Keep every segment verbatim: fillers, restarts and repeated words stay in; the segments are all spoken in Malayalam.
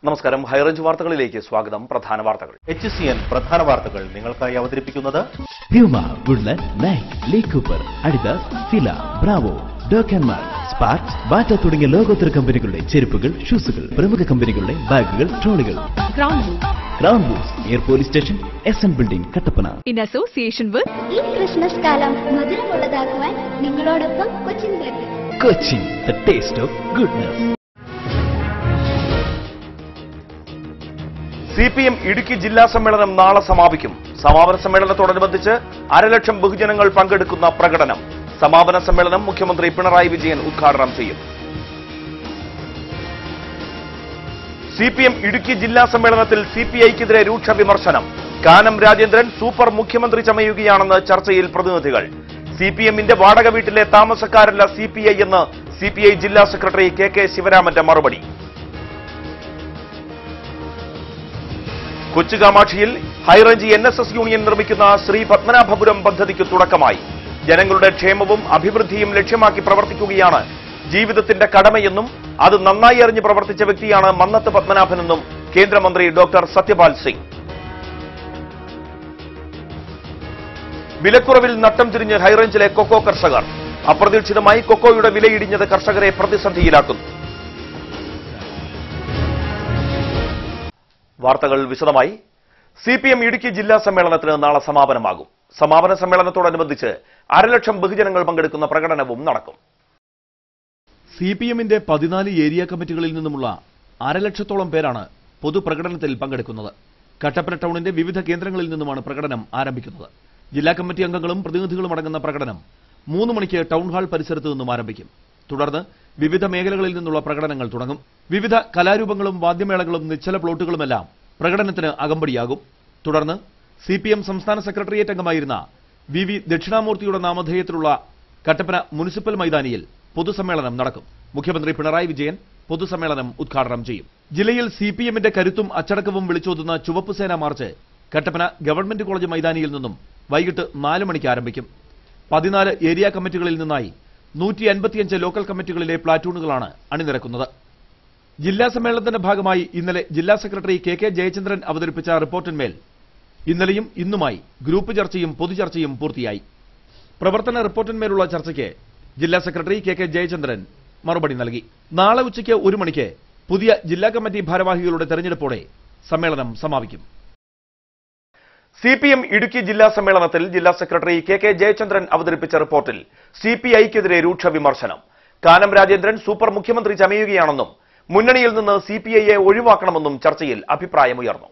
നമസ്കാരം. ഹൈറേഞ്ച് വാർത്തകളിലേക്ക് സ്വാഗതം. പ്രധാന വാർത്തകൾ. എച്ച് സി എൻ പ്രധാന വാർത്തകൾ നിങ്ങൾക്കായി അവതരിപ്പിക്കുന്നത് Puma, Woodland, Nike, Lee Cooper, Adidas, Fila, Bravo, ഡോക്കൻമാർ, സ്പാർക്സ്, ബാറ്റ തുടങ്ങിയ ലോകോത്തര കമ്പനികളുടെ ചെരുപ്പുകൾ, ഷൂസുകൾ, പ്രമുഖ കമ്പനികളുടെ ബാഗുകൾ, ട്രോളികൾ. Crown Boots, air police station, S N building, Kattappana. In association with ഈ ക്രിസ്മസ് കാലം മധുരമുള്ളതാക്കുവാൻ നിങ്ങളോടൊപ്പം Cochin bakery. Cochin, the taste of goodness. C P M Idukki ജില്ലാ സമ്മേളനം നാളെ സമാപിക്കും. സമാപന സമ്മേളനത്തോടനുബന്ധിച്ച് അരലക്ഷം ബഹുജനങ്ങൾ പങ്കെടുക്കുന്ന പ്രകടനം. സമാപന സമ്മേളനം മുഖ്യമന്ത്രി പിണറായി വിജയൻ ഉദ്ഘാടനം ചെയ്യും. സി പി എം ഇടുക്കി ജില്ലാ സമ്മേളനത്തിൽ സി പി ഐക്കെതിരെ രൂക്ഷ വിമർശനം. കാനം രാജേന്ദ്രൻ സൂപ്പർ മുഖ്യമന്ത്രി ചമയുകയാണെന്ന് ചർച്ചയിൽ പ്രതിനിധികൾ. സി പി എമ്മിന്റെ വാടക വീട്ടിലെ താമസക്കാരല്ല സി പി ഐ എന്ന് സി പി ഐ ജില്ലാ സെക്രട്ടറി കെ കെ ശിവരാമന്റെ മറുപടി. കൊച്ചുകാമാക്ഷിയിൽ high range N S S union നിർമ്മിക്കുന്ന ശ്രീ പത്മനാഭപുരം പദ്ധതിക്ക് തുടക്കമായി. ജനങ്ങളുടെ ക്ഷേമവും അഭിവൃദ്ധിയും ലക്ഷ്യമാക്കി പ്രവർത്തിക്കുകയാണ് ജീവിതത്തിന്റെ കടമയെന്നും അത് നന്നായി അറിഞ്ഞ് പ്രവർത്തിച്ച വ്യക്തിയാണ് മന്നത്ത് പത്മനാഭനെന്നും കേന്ദ്രമന്ത്രി ഡോക്ടർ സത്യപാൽ സിംഗ്. വിലക്കുറവിൽ നട്ടം തിരിഞ്ഞ് ഹൈറേഞ്ചിലെ കൊക്കോ കർഷകർ. അപ്രതീക്ഷിതമായി കൊക്കോയുടെ വിലയിടിഞ്ഞത് കർഷകരെ പ്രതിസന്ധിയിലാക്കുന്നു. വാർത്തകൾ വിശദമായി. സി പി എം ഇടുക്കി ജില്ലാ സമ്മേളനത്തിന് നാളെ സമാപനമാകും. സമാപന സമ്മേളനത്തോടനുബന്ധിച്ച് അരലക്ഷം ബഹുജനങ്ങൾ പങ്കെടുക്കുന്ന പ്രകടനവും നടക്കും. സി പി എമ്മിന്റെ പതിനാല് ഏരിയ കമ്മിറ്റികളിൽ നിന്നുമുള്ള അരലക്ഷത്തോളം പേരാണ് പൊതുപ്രകടനത്തിൽ പങ്കെടുക്കുന്നത്. കട്ടപ്പന ടൗണിന്റെ വിവിധ കേന്ദ്രങ്ങളിൽ നിന്നുമാണ് പ്രകടനം ആരംഭിക്കുന്നത്. ജില്ലാ കമ്മിറ്റി അംഗങ്ങളും പ്രതിനിധികളും അടങ്ങുന്ന പ്രകടനം മൂന്ന് മണിക്ക് ടൗൺ ഹാൾ പരിസരത്ത് നിന്നും ആരംഭിക്കും. തുടർന്ന് വിവിധ മേഖലകളിൽ നിന്നുള്ള പ്രകടനങ്ങൾ തുടങ്ങും. വിവിധ കലാരൂപങ്ങളും വാദ്യമേളകളും നിശ്ചല പ്ലോട്ടുകളുമെല്ലാം പ്രകടനത്തിന് അകമ്പടിയാകും. തുടർന്ന് സി പി എം സംസ്ഥാന സെക്രട്ടേറിയറ്റ് അംഗമായിരുന്ന വി വി ദക്ഷിണാമൂർത്തിയുടെ നാമധേയത്തിലുള്ള കട്ടപ്പന മുനിസിപ്പൽ മൈതാനിയിൽ പൊതുസമ്മേളനം നടക്കും. മുഖ്യമന്ത്രി പിണറായി വിജയൻ പൊതുസമ്മേളനം ഉദ്ഘാടനം ചെയ്യും. ജില്ലയിൽ സി പി എമ്മിന്റെ കരുത്തും അച്ചടക്കവും വിളിച്ചോതുന്ന ചുവപ്പ് സേന മാർച്ച് കട്ടപ്പന ഗവൺമെന്റ് കോളേജ് മൈതാനിയിൽ നിന്നും വൈകിട്ട് നാല് മണിക്ക് ആരംഭിക്കും. പതിനാല് ഏരിയ കമ്മിറ്റികളിൽ നിന്നായി നൂറ്റി അൻപത്തിയഞ്ച് ലോക്കൽ കമ്മിറ്റികളിലെ പ്ലാറ്റൂണുകളാണ് അണിനിരക്കുന്നത്. ജില്ലാ സമ്മേളനത്തിന്റെ ഭാഗമായി ഇന്നലെ ജില്ലാ സെക്രട്ടറി കെ കെ ജയചന്ദ്രൻ അവതരിപ്പിച്ച റിപ്പോർട്ടിന്മേൽ ഇന്നലെയും ഇന്നുമായി ഗ്രൂപ്പ് ചർച്ചയും പൊതുചർച്ചയും പൂർത്തിയായി. പ്രവർത്തന റിപ്പോർട്ടിന്മേലുള്ള ചർച്ചയ്ക്ക് ജില്ലാ സെക്രട്ടറി കെ കെ ജയചന്ദ്രൻ മറുപടി നൽകി. നാളെ ഉച്ചയ്ക്ക് ഒരു മണിക്ക് പുതിയ ജില്ലാ കമ്മിറ്റി ഭാരവാഹികളുടെ തെരഞ്ഞെടുപ്പോടെ സമ്മേളനം സമാപിക്കും. സി പി എം ഇടുക്കി ജില്ലാ സമ്മേളനത്തിൽ ജില്ലാ സെക്രട്ടറി കെ കെ ജയചന്ദ്രൻ അവതരിപ്പിച്ച റിപ്പോർട്ടിൽ സി പി ഐക്കെതിരെ രൂക്ഷ വിമർശനം. കാനം രാജേന്ദ്രൻ സൂപ്പർ മുഖ്യമന്ത്രി ചമയുകയാണെന്നും മുന്നണിയിൽ നിന്ന് സി പി ഐയെ ഒഴിവാക്കണമെന്നും ചർച്ചയിൽ അഭിപ്രായമുയർന്നു.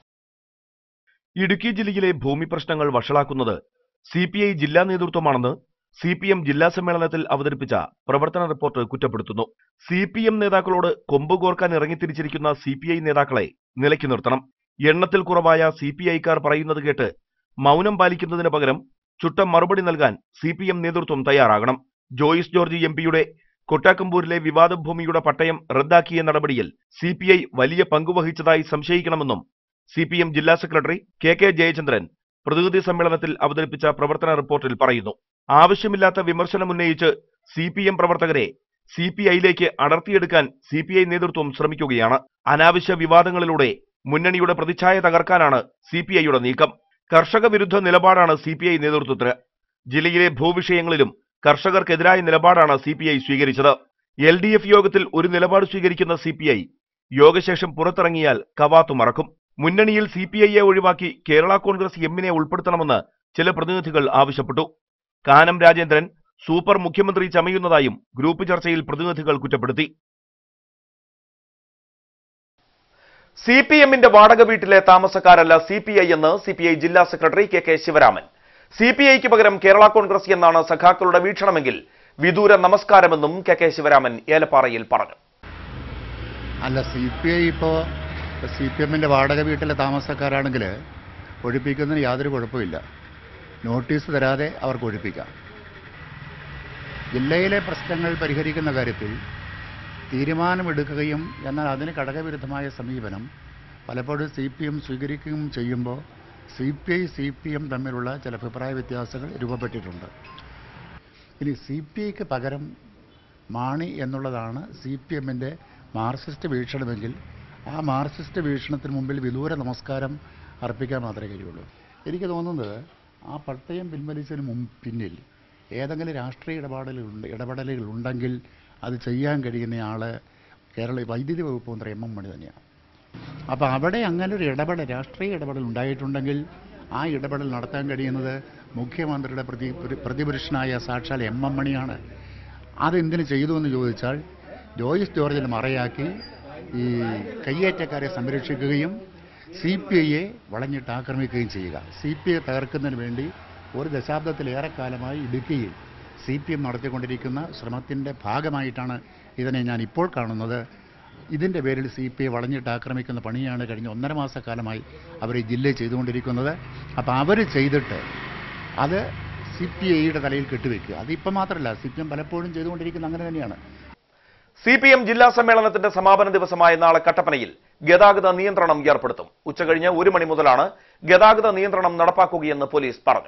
ഇടുക്കി ജില്ലയിലെ ഭൂമി പ്രശ്നങ്ങൾ വഷളാക്കുന്നത് സി പി ഐ ജില്ലാ നേതൃത്വമാണെന്ന് സി പി എം ജില്ലാ സമ്മേളനത്തിൽ അവതരിപ്പിച്ച പ്രവർത്തന റിപ്പോർട്ട് കുറ്റപ്പെടുത്തുന്നു. സി പി എം നേതാക്കളോട് കൊമ്പുകോർക്കാൻ ഇറങ്ങിത്തിരിച്ചിരിക്കുന്ന സി പി ഐ നേതാക്കളെ നിലയ്ക്ക് നിർത്തണം. എണ്ണത്തിൽ കുറവായ സി പി ഐക്കാർ പറയുന്നത് കേട്ട് മൗനം പാലിക്കുന്നതിന് പകരം ചുട്ട മറുപടി നൽകാൻ സി പി എം നേതൃത്വം തയ്യാറാകണം. ജോയിസ് ജോർജ് എം പിയുടെ കൊട്ടാക്കമ്പൂരിലെ വിവാദ ഭൂമിയുടെ പട്ടയം റദ്ദാക്കിയ നടപടിയിൽ സി പി ഐ വലിയ പങ്കുവഹിച്ചതായി സംശയിക്കണമെന്നും സി പി എം ജില്ലാ സെക്രട്ടറി കെ കെ ജയചന്ദ്രൻ പ്രതിനിധി സമ്മേളനത്തിൽ അവതരിപ്പിച്ച പ്രവർത്തന റിപ്പോർട്ടിൽ പറയുന്നു. ആവശ്യമില്ലാത്ത വിമർശനമുന്നയിച്ച് സി പി എം പ്രവർത്തകരെ സി പി ഐയിലേക്ക് അടർത്തിയെടുക്കാൻ സി പി ഐ നേതൃത്വം ശ്രമിക്കുകയാണ്. അനാവശ്യ വിവാദങ്ങളിലൂടെ മുന്നണിയുടെ പ്രതിച്ഛായ തകർക്കാനാണ് സി പി ഐയുടെ നീക്കം. കർഷക വിരുദ്ധ നിലപാടാണ് സി പി ഐ നേതൃത്വത്തിന്. ജില്ലയിലെ ഭൂവിഷയങ്ങളിലും കർഷകർക്കെതിരായ നിലപാടാണ് സി പി ഐ സ്വീകരിച്ചത്. എൽ ഡി എഫ് യോഗത്തിൽ ഒരു നിലപാട് സ്വീകരിക്കുന്ന സി പി ഐ യോഗശേഷം പുറത്തിറങ്ങിയാൽ കവാത്തു മറക്കും. മുന്നണിയിൽ സി പി ഐയെ ഒഴിവാക്കി കേരള കോൺഗ്രസ് എമ്മിനെ ഉൾപ്പെടുത്തണമെന്ന് ചില പ്രതിനിധികൾ ആവശ്യപ്പെട്ടു. കാനം രാജേന്ദ്രൻ സൂപ്പർ മുഖ്യമന്ത്രി ചമയുന്നതായും ഗ്രൂപ്പ് ചർച്ചയിൽ പ്രതിനിധികൾ കുറ്റപ്പെടുത്തി. സി പി എമ്മിന്റെ വാടക വീട്ടിലെ താമസക്കാരല്ല സി പി ഐ എന്ന് സി പി ഐ ജില്ലാ secretary K K Sivaraman. C P ഐക്ക് പകരം കേരള കോൺഗ്രസ് എന്നാണ് സഖാക്കളുടെ വീക്ഷണമെങ്കിൽ വിദൂര നമസ്കാരമെന്നും കെ കെ ശിവരാമൻ ഏലപ്പാറയിൽ പറഞ്ഞു. അല്ല, സി പി ഐ ഇപ്പോൾ സി പി എമ്മിൻ്റെ വാടക വീട്ടിലെ താമസക്കാരാണെങ്കിൽ ഒഴിപ്പിക്കുന്നതിന് യാതൊരു കുഴപ്പമില്ല. നോട്ടീസ് തരാതെ അവർക്ക് ഒഴിപ്പിക്കാം. ജില്ലയിലെ പ്രശ്നങ്ങൾ പരിഹരിക്കുന്ന കാര്യത്തിൽ തീരുമാനമെടുക്കുകയും എന്നാൽ അതിന് ഘടകവിരുദ്ധമായ സമീപനം പലപ്പോഴും സി പി എം സ്വീകരിക്കുകയും ചെയ്യുമ്പോൾ C P I C P M തമ്മിലുള്ള ചില അഭിപ്രായ വ്യത്യാസങ്ങൾ രൂപപ്പെട്ടിട്ടുണ്ട്. ഇനി സി പി ഐക്ക് പകരം മാണി എന്നുള്ളതാണ് സി പി എമ്മിൻ്റെ മാർക്സിസ്റ്റ് വീക്ഷണമെങ്കിൽ ആ മാർക്സിസ്റ്റ് വീക്ഷണത്തിന് മുമ്പിൽ വിദൂര നമസ്കാരം അർപ്പിക്കാൻ മാത്രമേ കഴിയുള്ളൂ. എനിക്ക് തോന്നുന്നത് ആ പട്ടയം പിൻവലിച്ചതിന് മുമ്പ് പിന്നിൽ ഏതെങ്കിലും രാഷ്ട്രീയ ഇടപെടലുകളുണ്ട് ഇടപെടലുകൾ ഉണ്ടെങ്കിൽ അത് ചെയ്യാൻ കഴിയുന്നയാൾ കേരള വൈദ്യുതി വകുപ്പ് മന്ത്രി എം എം മണി തന്നെയാണ്. അപ്പോൾ അവിടെ അങ്ങനെ ഒരു ഇടപെടൽ രാഷ്ട്രീയ ഇടപെടൽ ഉണ്ടായിട്ടുണ്ടെങ്കിൽ ആ ഇടപെടൽ നടത്താൻ കഴിയുന്നത് മുഖ്യമന്ത്രിയുടെ പ്രതി പ്രതിപുരുഷനായ സാക്ഷാൽ എം എം മണിയാണ്. അതെന്തിന് ചെയ്തു എന്ന് ചോദിച്ചാൽ ജോയിസ് ജോർജിനെ മറയാക്കി ഈ കയ്യേറ്റക്കാരെ സംരക്ഷിക്കുകയും സി പി ഐയെ വളഞ്ഞിട്ട് ആക്രമിക്കുകയും ചെയ്യുക. സി പി ഐ തകർക്കുന്നതിന് വേണ്ടി ഒരു ദശാബ്ദത്തിലേറെക്കാലമായി ഇടുക്കിയിൽ സി പി എം നടത്തിക്കൊണ്ടിരിക്കുന്ന ശ്രമത്തിൻ്റെ ഭാഗമായിട്ടാണ് ഇതിനെ ഞാൻ ഇപ്പോൾ കാണുന്നത്. ഇതിൻ്റെ പേരിൽ സി പി ഐ വളഞ്ഞിട്ട് ആക്രമിക്കുന്ന പണിയാണ് കഴിഞ്ഞ ഒന്നര മാസക്കാലമായി അവർ ഈ ജില്ലയിൽ ചെയ്തുകൊണ്ടിരിക്കുന്നത്. അപ്പോൾ അവർ ചെയ്തിട്ട് അത് സി പി ഐയുടെ തലയിൽ കെട്ടുവെക്കുക. അതിപ്പം മാത്രമല്ല, സി പി എം പലപ്പോഴും ചെയ്തുകൊണ്ടിരിക്കുന്നത് അങ്ങനെ തന്നെയാണ്. സി പി എം ജില്ലാ സമ്മേളനത്തിന്റെ സമാപന ദിവസമായ നാളെ കട്ടപ്പനയിൽ ഗതാഗത നിയന്ത്രണം ഏർപ്പെടുത്തും. ഉച്ചകഴിഞ്ഞ് ഒരു മണി മുതലാണ് ഗതാഗത നിയന്ത്രണം നടപ്പാക്കുകയെന്ന് പോലീസ് പറഞ്ഞു.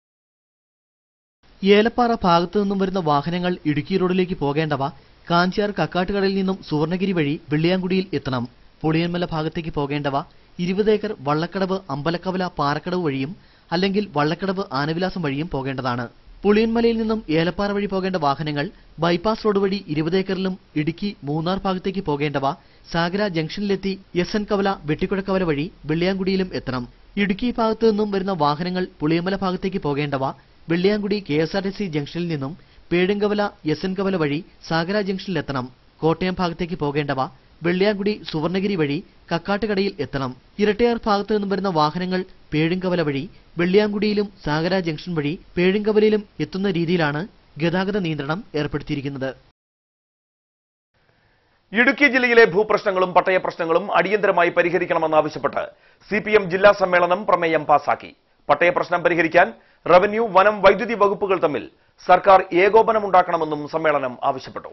ഏലപ്പാറ ഭാഗത്തു നിന്നും വരുന്ന വാഹനങ്ങൾ ഇടുക്കി റോഡിലേക്ക് പോകേണ്ടവ കാഞ്ചിയാർ കക്കാട്ടുകടയിൽ നിന്നും സുവർണഗിരി വഴി വെള്ളിയാങ്കുടിയിൽ എത്തണം. പുളിയന്മല ഭാഗത്തേക്ക് പോകേണ്ടവ ഇരുപത് ഏക്കർ വള്ളക്കടവ് അമ്പലക്കവല പാറക്കടവ് വഴിയും അല്ലെങ്കിൽ വള്ളക്കടവ് ആനവിലാസം വഴിയും പോകേണ്ടതാണ്. പുളിയന്മലയിൽ നിന്നും ഏലപ്പാറ വഴി പോകേണ്ട വാഹനങ്ങൾ ബൈപ്പാസ് റോഡ് വഴി ഇരുപത് ഏക്കറിലും ഇടുക്കി മൂന്നാർ ഭാഗത്തേക്ക് പോകേണ്ടവ സാഗര ജംഗ്ഷനിലെത്തി എസ് എൻ കവല വെട്ടിക്കുഴക്കവല വഴി വെള്ളിയാങ്കുടിയിലും എത്തണം. ഇടുക്കി ഭാഗത്തു നിന്നും വരുന്ന വാഹനങ്ങൾ പുളിയമല ഭാഗത്തേക്ക് പോകേണ്ടവ Velliyamkudi K S R T C ജംഗ്ഷനിൽ നിന്നും പേടുങ്കവല എസ് എൻ കവല വഴി സാഗര ജംഗ്ഷനിലെത്തണം. കോട്ടയം ഭാഗത്തേക്ക് പോകേണ്ടവ വെള്ളിയാങ്കുടി സുവർണഗിരി വഴി കക്കാട്ടുകടയിൽ എത്തണം. ഇരട്ടയാർ ഭാഗത്തു നിന്നും വരുന്ന വാഹനങ്ങൾ പേഴുങ്കവല വഴി വെള്ളിയാങ്കുടിയിലും സാഗര ജംഗ്ഷൻ വഴി പേഴുങ്കവലയിലും എത്തുന്ന രീതിയിലാണ് ഗതാഗത നിയന്ത്രണം ഏർപ്പെടുത്തിയിരിക്കുന്നത്. ഇടുക്കി ജില്ലയിലെ ഭൂപ്രശ്നങ്ങളും പട്ടയ പ്രശ്നങ്ങളും അടിയന്തരമായി പരിഹരിക്കണമെന്നാവശ്യപ്പെട്ട് സി പി എം ജില്ലാ സമ്മേളനം പ്രമേയം പാസാക്കി. പട്ടയ പ്രശ്നം പരിഹരിക്കാൻ റവന്യൂ, വനം, വൈദ്യുതി വകുപ്പുകൾ തമ്മിൽ സർക്കാർ ഏകോപനമുണ്ടാക്കണമെന്നും സമ്മേളനം ആവശ്യപ്പെട്ടു.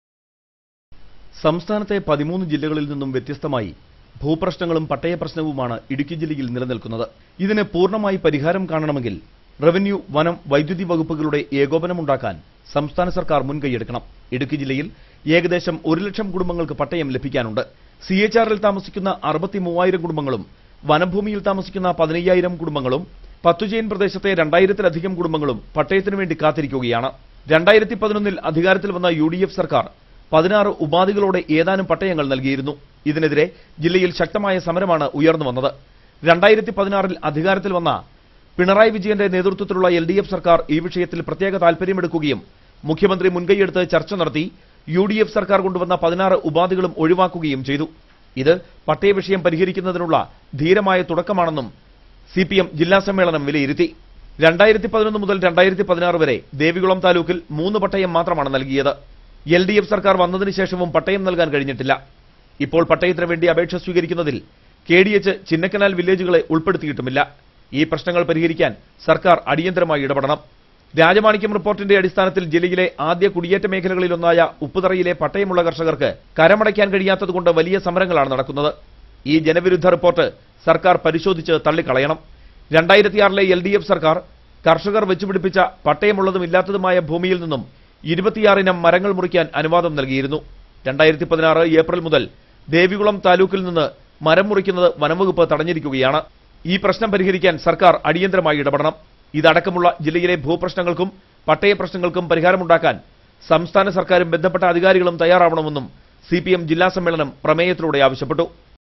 സംസ്ഥാനത്തെ പതിമൂന്ന് ജില്ലകളിൽ നിന്നും വ്യത്യസ്തമായി ഭൂപ്രശ്നങ്ങളും പട്ടയ പ്രശ്നവുമാണ് ഇടുക്കി ജില്ലയിൽ നിലനിൽക്കുന്നത്. ഇതിന് പൂർണ്ണമായി പരിഹാരം കാണണമെങ്കിൽ റവന്യൂ, വനം, വൈദ്യുതി വകുപ്പുകളുടെ ഏകോപനമുണ്ടാക്കാൻ സംസ്ഥാന സർക്കാർ മുൻകൈയെടുക്കണം. ഇടുക്കി ജില്ലയിൽ ഏകദേശം ഒരു ലക്ഷം കുടുംബങ്ങൾക്ക് പട്ടയം ലഭിക്കാനുണ്ട്. സി എച്ച് ആറിൽ താമസിക്കുന്ന അറുപത്തി മൂവായിരം കുടുംബങ്ങളും വനഭൂമിയിൽ താമസിക്കുന്ന പതിനയ്യായിരം കുടുംബങ്ങളും പത്തുചെയിൻ പ്രദേശത്തെ രണ്ടായിരത്തിലധികം കുടുംബങ്ങളും പട്ടയത്തിനു വേണ്ടി കാത്തിരിക്കുകയാണ്. രണ്ടായിരത്തി പതിനൊന്നിൽ അധികാരത്തിൽ വന്ന യു ഡി എഫ് സർക്കാർ പതിനാറ് ഉപാധികളോടെ ഏതാനും പട്ടയങ്ങൾ നൽകിയിരുന്നു. ഇതിനെതിരെ ജില്ലയിൽ ശക്തമായ സമരമാണ് ഉയർന്നു വന്നത്. രണ്ടായിരത്തി പതിനാറിൽ അധികാരത്തിൽ വന്ന പിണറായി വിജയന്റെ നേതൃത്വത്തിലുള്ള എൽ ഡി എഫ് സർക്കാർ ഈ വിഷയത്തിൽ പ്രത്യേക താൽപര്യമെടുക്കുകയും മുഖ്യമന്ത്രി മുൻകൈയെടുത്ത് ചർച്ച നടത്തി യു ഡി എഫ് സർക്കാർ കൊണ്ടുവന്ന പതിനാറ് ഉപാധികളും ഒഴിവാക്കുകയും ചെയ്തു. ഇത് പട്ടയ വിഷയം പരിഹരിക്കുന്നതിനുള്ള ധീരമായ തുടക്കമാണെന്നും സി പി എം ജില്ലാ സമ്മേളനം വിലയിരുത്തി. രണ്ടായിരത്തി പതിനൊന്ന് മുതൽ രണ്ടായിരത്തി പതിനാറ് വരെ ദേവികുളം താലൂക്കിൽ മൂന്ന് പട്ടയം മാത്രമാണ് നൽകിയത്. എൽ ഡി എഫ് സർക്കാർ വന്നതിന് ശേഷവും പട്ടയം നൽകാൻ കഴിഞ്ഞിട്ടില്ല. ഇപ്പോൾ പട്ടയത്തിന് വേണ്ടി അപേക്ഷ സ്വീകരിക്കുന്നതിൽ കെ ഡി എച്ച്, ചിന്നക്കനാൽ വില്ലേജുകളെ ഉൾപ്പെടുത്തിയിട്ടുമില്ല. ഈ പ്രശ്നങ്ങൾ പരിഹരിക്കാൻ സർക്കാർ അടിയന്തരമായി ഇടപെടണം. രാജമാണിക്യം റിപ്പോർട്ടിന്റെ അടിസ്ഥാനത്തിൽ ജില്ലയിലെ ആദ്യ കുടിയേറ്റ മേഖലകളിലൊന്നായ ഉപ്പുതറയിലെ പട്ടയമുള്ള കർഷകർക്ക് കരമടയ്ക്കാൻ കഴിയാത്തതുകൊണ്ട് വലിയ സമരങ്ങളാണ് നടക്കുന്നത്. ഈ ജനവിരുദ്ധ റിപ്പോർട്ട് സർക്കാർ പരിശോധിച്ച് തള്ളിക്കളയണം. രണ്ടായിരത്തിയാറിലെ എൽ ഡി എഫ് സർക്കാർ കർഷകർ വെച്ചുപിടിപ്പിച്ച പട്ടയമുള്ളതും ഇല്ലാത്തതുമായ ഭൂമിയിൽ നിന്നും ഇരുപത്തിയാറിനം മരങ്ങൾ മുറിക്കാൻ അനുവാദം നൽകിയിരുന്നു. രണ്ടായിരത്തി പതിനാറ് ഏപ്രിൽ മുതൽ ദേവികുളം താലൂക്കിൽ നിന്ന് മരം മുറിക്കുന്നത് വനംവകുപ്പ് തടഞ്ഞിരിക്കുകയാണ്. ഈ പ്രശ്നം പരിഹരിക്കാൻ സർക്കാർ അടിയന്തരമായി ഇടപെടണം. ഇതടക്കമുള്ള ജില്ലയിലെ ഭൂപ്രശ്നങ്ങൾക്കും പട്ടയ പ്രശ്നങ്ങൾക്കും പരിഹാരമുണ്ടാക്കാൻ സംസ്ഥാന സർക്കാരും ബന്ധപ്പെട്ട അധികാരികളും തയ്യാറാവണമെന്നും സി പി എം ജില്ലാ സമ്മേളനം പ്രമേയത്തിലൂടെ ആവശ്യപ്പെട്ടു.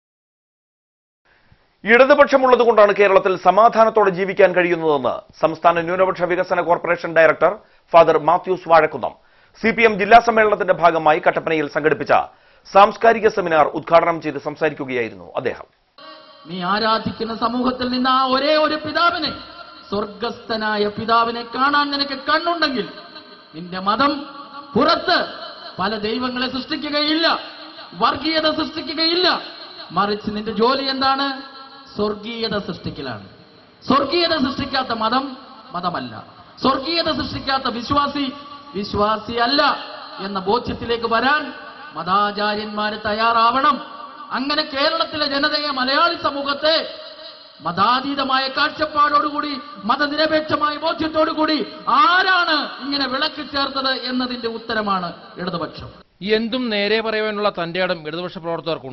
ഇടതുപക്ഷമുള്ളതുകൊണ്ടാണ് കേരളത്തിൽ സമാധാനത്തോടെ ജീവിക്കാൻ കഴിയുന്നതെന്ന് സംസ്ഥാന ന്യൂനപക്ഷ വികസന corporation director father Mathews Vazhakkunnam C P M ജില്ലാ സമ്മേളനത്തിന്റെ ഭാഗമായി കട്ടപ്പനയിൽ സംഘടിപ്പിച്ച സാംസ്കാരിക സെമിനാർ ഉദ്ഘാടനം ചെയ്ത് സംസാരിക്കുകയായിരുന്നു അദ്ദേഹം. നീ ആരാധിക്കുന്ന സമൂഹത്തിൽ നിന്ന് ആ ഒരേ ഒരു പിതാവിനെ, സ്വർഗസ്ഥനായ പിതാവിനെ കാണാൻ നിനക്ക് കണ്ണുണ്ടെങ്കിൽ നിന്റെ മതം പുറത്ത് പല ദൈവങ്ങളെ സൃഷ്ടിക്കുകയില്ല, വർഗീയത സൃഷ്ടിക്കുകയില്ല. മറിച്ച് നിന്റെ ജോലി എന്താണ്? സ്വർഗീയത സൃഷ്ടിക്കലാണ്. സ്വർഗീയത സൃഷ്ടിക്കാത്ത മതം മതമല്ല, സ്വർഗീയത സൃഷ്ടിക്കാത്ത വിശ്വാസി വിശ്വാസിയല്ല എന്ന ബോധ്യത്തിലേക്ക് വരാൻ മതാചാര്യന്മാര് തയ്യാറാവണം. അങ്ങനെ കേരളത്തിലെ ജനതയെ, മലയാളി സമൂഹത്തെ മതാതീതമായ കാഴ്ചപ്പാടോടുകൂടി, മതനിരപേക്ഷമായ ബോധ്യത്തോടുകൂടി ആരാണ് ഇങ്ങനെ വിളക്ക് ചേർത്തത് എന്നതിന്റെ ഉത്തരമാണ് ഇടതുപക്ഷം. എന്തും നേരെ പറയുവാനുള്ള തന്റെ ഇടം ഇടതുപക്ഷ പ്രവർത്തകർക്കുണ്ട്.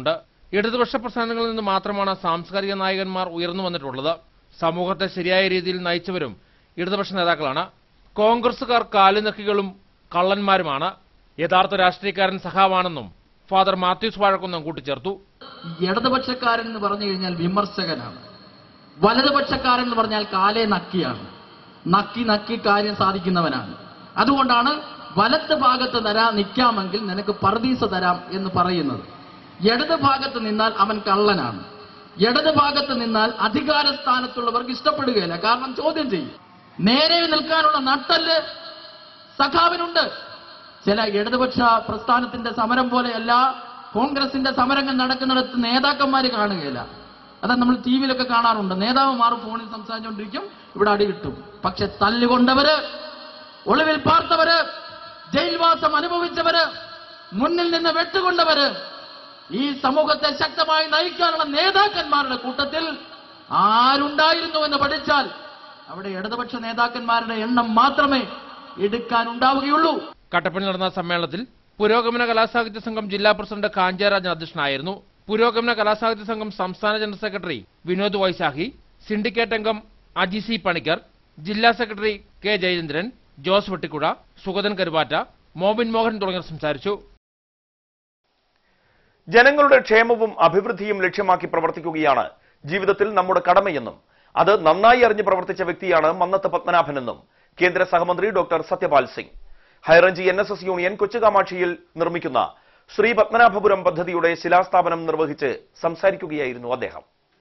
ഇടതുപക്ഷ പ്രസ്ഥാനങ്ങളിൽ നിന്ന് മാത്രമാണ് സാംസ്കാരിക നായകന്മാർ ഉയർന്നു വന്നിട്ടുള്ളത്. സമൂഹത്തെ ശരിയായ രീതിയിൽ നയിച്ചവരും ഇടതുപക്ഷ നേതാക്കളാണ്. കോൺഗ്രസുകാർ കാലുനക്കികളും കള്ളന്മാരുമാണ്. യഥാർത്ഥ രാഷ്ട്രീയക്കാരൻ സഖാവാണെന്നും ഫാദർ മാത്യൂസ് വാഴക്കുന്നം കൂട്ടിച്ചേർത്തു. ഇടതുപക്ഷക്കാരൻ എന്ന് പറഞ്ഞു കഴിഞ്ഞാൽ വിമർശകനാണ്. വലതുപക്ഷക്കാരൻ എന്ന് പറഞ്ഞാൽ കാലേ നക്കിയാണ്. നക്കി നക്കി കാര്യം സാധിക്കുന്നവനാണ്. അതുകൊണ്ടാണ് വലത്ത് ഭാഗത്ത് തരാ നിൽക്കാമെങ്കിൽ നിനക്ക് പർദീസ തരാം എന്ന് പറയുന്നത്. ഇടത് ഭാഗത്ത് നിന്നാൽ അവൻ കള്ളനാണ്. ഇടത് ഭാഗത്ത് നിന്നാൽ അധികാര സ്ഥാനത്തുള്ളവർക്ക് ഇഷ്ടപ്പെടുകയില്ല. കാരണം ചോദ്യം ചെയ്യും. നേരെ നിൽക്കാനുള്ള നട്ടല് സഖാവിനുണ്ട്. ചില ഇടതുപക്ഷ പ്രസ്ഥാനത്തിന്റെ സമരം പോലെയല്ല കോൺഗ്രസിന്റെ സമരങ്ങൾ നടക്കുന്നിടത്ത് നേതാക്കന്മാര് കാണുകയില്ല. അതാ നമ്മൾ ടി വിയിലൊക്കെ കാണാറുണ്ട്. നേതാവുമാർ ഫോണിൽ സംസാരിച്ചുകൊണ്ടിരിക്കും, ഇവിടെ അടി കിട്ടും. പക്ഷെ തല്ലുകൊണ്ടവര്, ഒളിവിൽ പാർത്തവര്, ജയിൽവാസം അനുഭവിച്ചവര്, മുന്നിൽ നിന്ന് വെട്ടുകൊണ്ടവര്, ഈ സമൂഹത്തെ ശക്തമായി നയിക്കാനുള്ള നേതാക്കന്മാരുടെ കൂട്ടത്തിൽ ആരുണ്ടായിരുന്നു എന്ന് പഠിച്ചാൽ അവിടെ ഇടതുപക്ഷ നേതാക്കന്മാരുടെ എണ്ണം മാത്രമേ എടുക്കാനുണ്ടാവുകയുള്ളൂ. കട്ടപ്പനയിൽ നടന്ന സമ്മേളനത്തിൽ പുരോഗമന കലാസാഹിത്യ സംഘം ജില്ലാ പ്രസിഡന്റ് കാഞ്ചാരാജൻ അധ്യക്ഷനായിരുന്നു. പുരോഗമന കലാസാഹിത്യ സംഘം സംസ്ഥാന general secretary Vinod Vaisakhi, syndicate അംഗം അജി സി പണിക്കർ, ജില്ലാ സെക്രട്ടറി കെ ജയചന്ദ്രൻ, ജോസ് വെട്ടിക്കുഴ, സുഗതൻ കരുവാറ്റ, മോബിൻ മോഹൻ തുടങ്ങിയവർ സംസാരിച്ചു. ജനങ്ങളുടെ ക്ഷേമവും അഭിവൃദ്ധിയും ലക്ഷ്യമാക്കി പ്രവർത്തിക്കുകയാണ് ജീവിതത്തിൽ നമ്മുടെ കടമയെന്നും അത് നന്നായി അറിഞ്ഞ് പ്രവർത്തിച്ച വ്യക്തിയാണ് മന്നത്ത് പത്മനാഭനെന്നും കേന്ദ്ര സഹമന്ത്രി doctor Satyapal Singh. High range N S S union കൊച്ചുകാമാക്ഷിയിൽ നിർമ്മിക്കുന്ന ശ്രീ പത്മനാഭപുരം പദ്ധതിയുടെ ശിലാസ്ഥാപനം നിർവഹിച്ച് സംസാരിക്കുകയായിരുന്നു അദ്ദേഹം.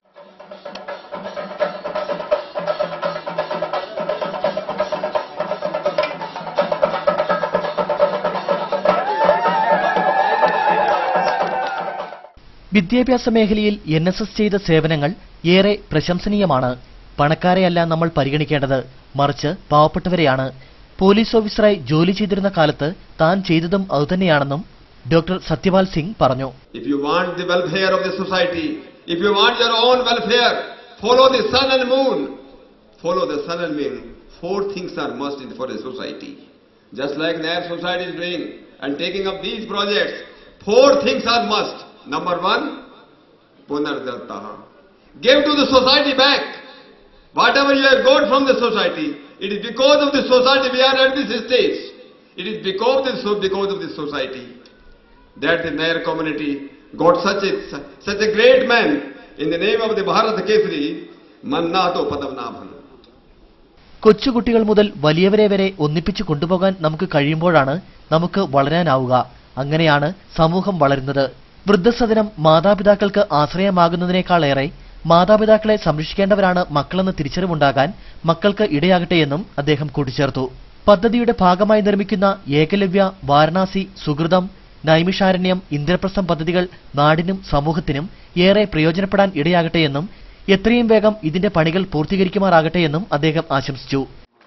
വിദ്യാഭ്യാസ മേഖലയിൽ എൻ എസ് എസ് ചെയ്ത സേവനങ്ങൾ ഏറെ പ്രശംസനീയമാണ്. പണക്കാരെയല്ല നമ്മൾ പരിഗണിക്കേണ്ടത്, മറിച്ച് പാവപ്പെട്ടവരെയാണ്. പോലീസ് ഓഫീസറായി ജോലി ചെയ്തിരുന്ന കാലത്ത് താൻ ചെയ്തതും അതുതന്നെയാണെന്നും ഡോക്ടർ സത്യപാൽ സിംഗ് പറഞ്ഞു. If you want the welfare of the society, if you want your own welfare, follow the sun and moon. Follow the sun and moon. Four things are must in for a society. Just like Nair society is doing and taking up these projects, four things are must. Number one, Punardattaha. Give to the society back. Whatever you have got from the society, it is because of the society we are at this stage. It is because of the, because of the society that the Nair community got such a, such a great man in the name of the Bharat Kesari, Mannato Padmanabhan. കൊച്ചുകുട്ടികൾ മുതൽ വലിയവരെ വരെ ഒന്നിപ്പിച്ചു കൊണ്ടുപോകാൻ നമുക്ക് കഴിയുമ്പോഴാണ് നമുക്ക് വളരാനാവുക. അങ്ങനെയാണ് സമൂഹം വളരുന്നത്. വൃദ്ധസദനം മാതാപിതാക്കൾക്ക് ആശ്രയമാകുന്നതിനേക്കാളേറെ മാതാപിതാക്കളെ സംരക്ഷിക്കേണ്ടവരാണ് മക്കളെന്ന് തിരിച്ചറിവുണ്ടാകാൻ മക്കൾക്ക് ഇടയാകട്ടെയെന്നും അദ്ദേഹം കൂട്ടിച്ചേർത്തു. പദ്ധതിയുടെ ഭാഗമായി നിർമ്മിക്കുന്ന ഏകലവ്യ, വാരണാസി, സുഹൃതം, നൈമിഷാരണ്യം, ഇന്ദ്രപ്രസ്ഥം പദ്ധതികൾ നാടിനും സമൂഹത്തിനും ഏറെ പ്രയോജനപ്പെടാൻ ഇടയാകട്ടെയെന്നും എത്രയും വേഗം ഇതിന്റെ പണികൾ പൂർത്തീകരിക്കുമാറാകട്ടെയെന്നും അദ്ദേഹം ആശംസിച്ചു.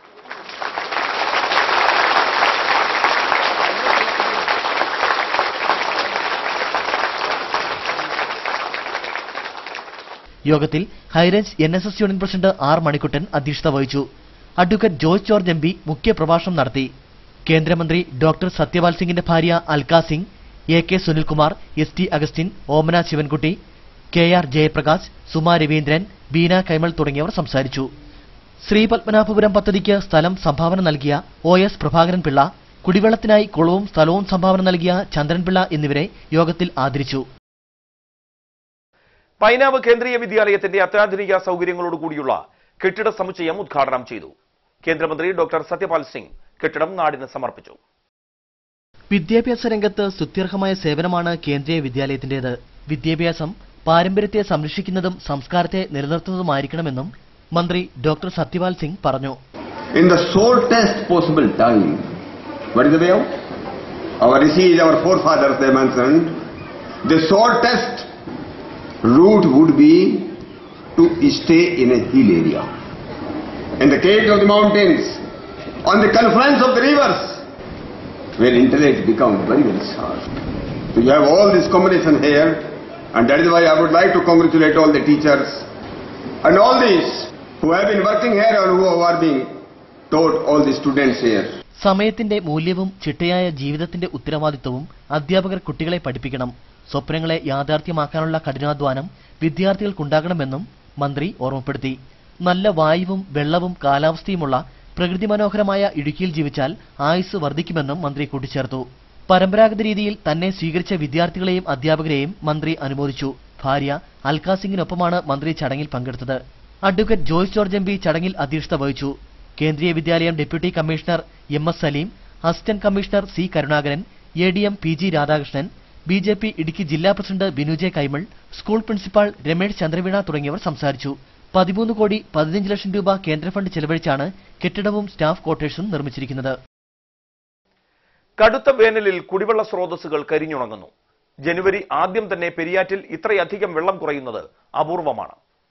യോഗത്തിൽ high range N S S union president R Manikuttan അധ്യക്ഷത വഹിച്ചു. Advocate Joyce George M P മുഖ്യപ്രഭാഷണം നടത്തി. കേന്ദ്രമന്ത്രി ഡോക്ടർ സത്യപാൽ സിംഗിന്റെ ഭാര്യ Alka Singh, A K Sunilkumar, S T Augustine, Omana Sivankutty, K R Jayaprakash, Suma Raveendran, Beena Kaimal തുടങ്ങിയവർ സംസാരിച്ചു. ശ്രീ പത്മനാഭപുരം പദ്ധതിക്ക് സ്ഥലം സംഭാവന നൽകിയ ഒ എസ് പ്രഭാകരൻ പിള്ള, കുടിവെള്ളത്തിനായി കുളവും സ്ഥലവും സംഭാവന നൽകിയ ചന്ദ്രൻപിള്ള എന്നിവരെ യോഗത്തിൽ ആദരിച്ചു. പൈനാവ് കേന്ദ്രീയ വിദ്യാലയത്തിന്റെ അത്യാധുനിക സൗകര്യങ്ങളോടുകൂടിയുള്ള കെട്ടിട സമുച്ചയം ഉദ്ഘാടനം ചെയ്തു. കേന്ദ്രമന്ത്രി ഡോക്ടർ സത്യപാൽ സിംഗ് കെട്ടിടം നാടിന് സമർപ്പിച്ചു. വിദ്യാഭ്യാസ രംഗത്ത് സ്തുത്യർഹമായ സേവനമാണ് കേന്ദ്രീയ വിദ്യാലയത്തിന്റേത്. വിദ്യാഭ്യാസം പാരമ്പര്യത്തെ സംരക്ഷിക്കുന്നതും സംസ്കാരത്തെ നിലനിർത്തുന്നതുമായിരിക്കണമെന്നും മന്ത്രി ഡോക്ടർ സത്യപാൽ സിംഗ് പറഞ്ഞു. In the shortest possible time, what is the way out? Our rishis, our forefathers, they mentioned the shortest route would be to stay in a hill area, in the caves of the mountains, on the confluence of the rivers, where intellect becomes very, very sharp. So you have all this combination here, and that is why I would like to congratulate all the teachers and all these who have been working here and who are being taught all the students here. സമയത്തിന്റെ മൂല്യവും ചിട്ടയായ ജീവിതത്തിന്റെ ഉത്തരവാദിത്വവും അധ്യാപകർ കുട്ടികളെ പഠിപ്പിക്കണം. സ്വപ്നങ്ങളെ യാഥാർത്ഥ്യമാക്കാനുള്ള കഠിനാധ്വാനം വിദ്യാർത്ഥികൾക്കുണ്ടാകണമെന്നും മന്ത്രി ഓർമ്മപ്പെടുത്തി. നല്ല വായുവും വെള്ളവും കാലാവസ്ഥയുമുള്ള പ്രകൃതി മനോഹരമായ ഇടുക്കിയിൽ ജീവിച്ചാൽ ആയുസ് വർദ്ധിക്കുമെന്നും മന്ത്രി കൂട്ടിച്ചേർത്തു. പരമ്പരാഗത രീതിയിൽ തന്നെ സ്വീകരിച്ച വിദ്യാർത്ഥികളെയും അധ്യാപകരെയും മന്ത്രി അനുമോദിച്ചു. ഭാര്യ അൽക്കാ സിംഗിനൊപ്പമാണ് മന്ത്രി ചടങ്ങിൽ പങ്കെടുത്തത്. Advocate Joyce George M P ചടങ്ങിൽ അധ്യക്ഷത വഹിച്ചു. Kendriya Vidyalaya deputy commissioner M S Saleem, assistant commissioner C Karunakaran, A D M P G Radhakrishnan, B J P Idukki ജില്ലാ president Binu J Kaimal, school principal Ramesh Chandraveena തുടങ്ങിയവർ സംസാരിച്ചു. പതിമൂന്ന് കോടി പതിനഞ്ച് ലക്ഷം രൂപ കേന്ദ്ര ഫണ്ട് ചെലവഴിച്ചാണ് കെട്ടിടവും സ്റ്റാഫ് ക്വാർട്ടേഴ്സും നിർമ്മിച്ചിരിക്കുന്നത്. കടുത്ത വേനലിൽ കുടിവെള്ള സ്രോതസ്സുകൾ കരിഞ്ഞുണങ്ങുന്നു. ജനുവരി ആദ്യം തന്നെ പെരിയാറ്റിൽ ഇത്രയധികം വെള്ളം കുറയുന്നത് അപൂർവമാണ്.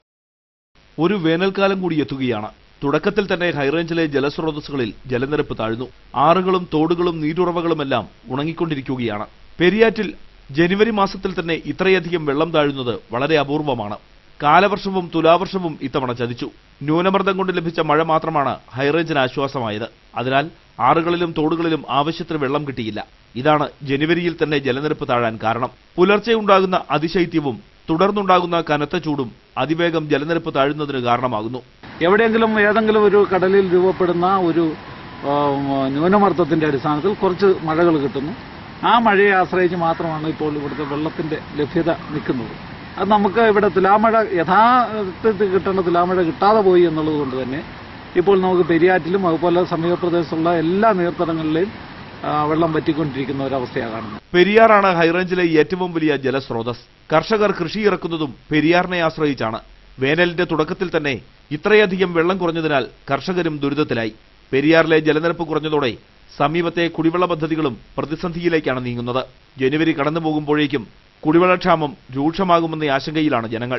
ഒരു വേനൽക്കാലം കൂടി എത്തുകയാണ്. തുടക്കത്തിൽ തന്നെ ഹൈറേഞ്ചിലെ ജലസ്രോതസ്സുകളിൽ ജലനിരപ്പ് താഴ്ന്നു. ആറുകളും തോടുകളും നീരുറവകളുമെല്ലാം ഉണങ്ങിക്കൊണ്ടിരിക്കുകയാണ്. പെരിയാറ്റിൽ ജനുവരി മാസത്തിൽ തന്നെ ഇത്രയധികം വെള്ളം താഴുന്നത് വളരെ അപൂർവമാണ്. കാലവർഷവും തുലാവർഷവും ഇത്തവണ ചതിച്ചു. ന്യൂനമർദ്ദം കൊണ്ട് ലഭിച്ച മഴ മാത്രമാണ് ഹൈറേഞ്ചിന് ആശ്വാസമായത്. അതിനാൽ ആറുകളിലും തോടുകളിലും ആവശ്യത്തിന് വെള്ളം കിട്ടിയില്ല. ഇതാണ് ജനുവരിയിൽ തന്നെ ജലനിരപ്പ് താഴാൻ കാരണം. പുലർച്ചെയുണ്ടാകുന്ന അതിശൈത്യവും തുടർന്നുണ്ടാകുന്ന കനത്ത ചൂടും അതിവേഗം ജലനിരപ്പ് താഴുന്നതിന് കാരണമാകുന്നു. എവിടെയെങ്കിലും ഏതെങ്കിലും ഒരു കടലിൽ രൂപപ്പെടുന്ന ഒരു ന്യൂനമർദ്ദത്തിന്റെ അടിസ്ഥാനത്തിൽ കുറച്ച് മഴകൾ കിട്ടുന്നു. ആ മഴയെ ആശ്രയിച്ച് മാത്രമാണ് ഇപ്പോൾ ഇവിടുത്തെ വെള്ളത്തിന്റെ ലഭ്യത നിൽക്കുന്നത്. അത് നമുക്ക് ഇവിടെ തുലാമഴ യഥാർത്ഥത്തിൽ കിട്ടേണ്ട തുലാമഴ കിട്ടാതെ പോയി എന്നുള്ളത് കൊണ്ട് തന്നെ ഇപ്പോൾ നമുക്ക് പെരിയാറ്റിലും അതുപോലെ സമീപപ്രദേശത്തുള്ള എല്ലാ നീർത്തടങ്ങളിലെയും വെള്ളം വറ്റിക്കൊണ്ടിരിക്കുന്ന ഒരവസ്ഥയാണ് കാണുന്നത്. പെരിയാറാണ് ഹൈറേഞ്ചിലെ ഏറ്റവും വലിയ ജലസ്രോതസ്. കർഷകർ കൃഷി ഇറക്കുന്നതും പെരിയാറിനെ ആശ്രയിച്ചാണ്. വേനലിന്റെ തുടക്കത്തിൽ തന്നെ ഇത്രയധികം വെള്ളം കുറഞ്ഞതിനാൽ കർഷകരും ദുരിതത്തിലായി. പെരിയാറിലെ ജലനിരപ്പ് കുറഞ്ഞതോടെ സമീപത്തെ കുടിവെള്ള പദ്ധതികളും പ്രതിസന്ധിയിലേക്കാണ് നീങ്ങുന്നത്. ജനുവരി കടന്നു പോകുമ്പോഴേക്കും കുടിവെള്ളക്ഷാമം രൂക്ഷമാകുമെന്ന ആശങ്കയിലാണ് ജനങ്ങൾ.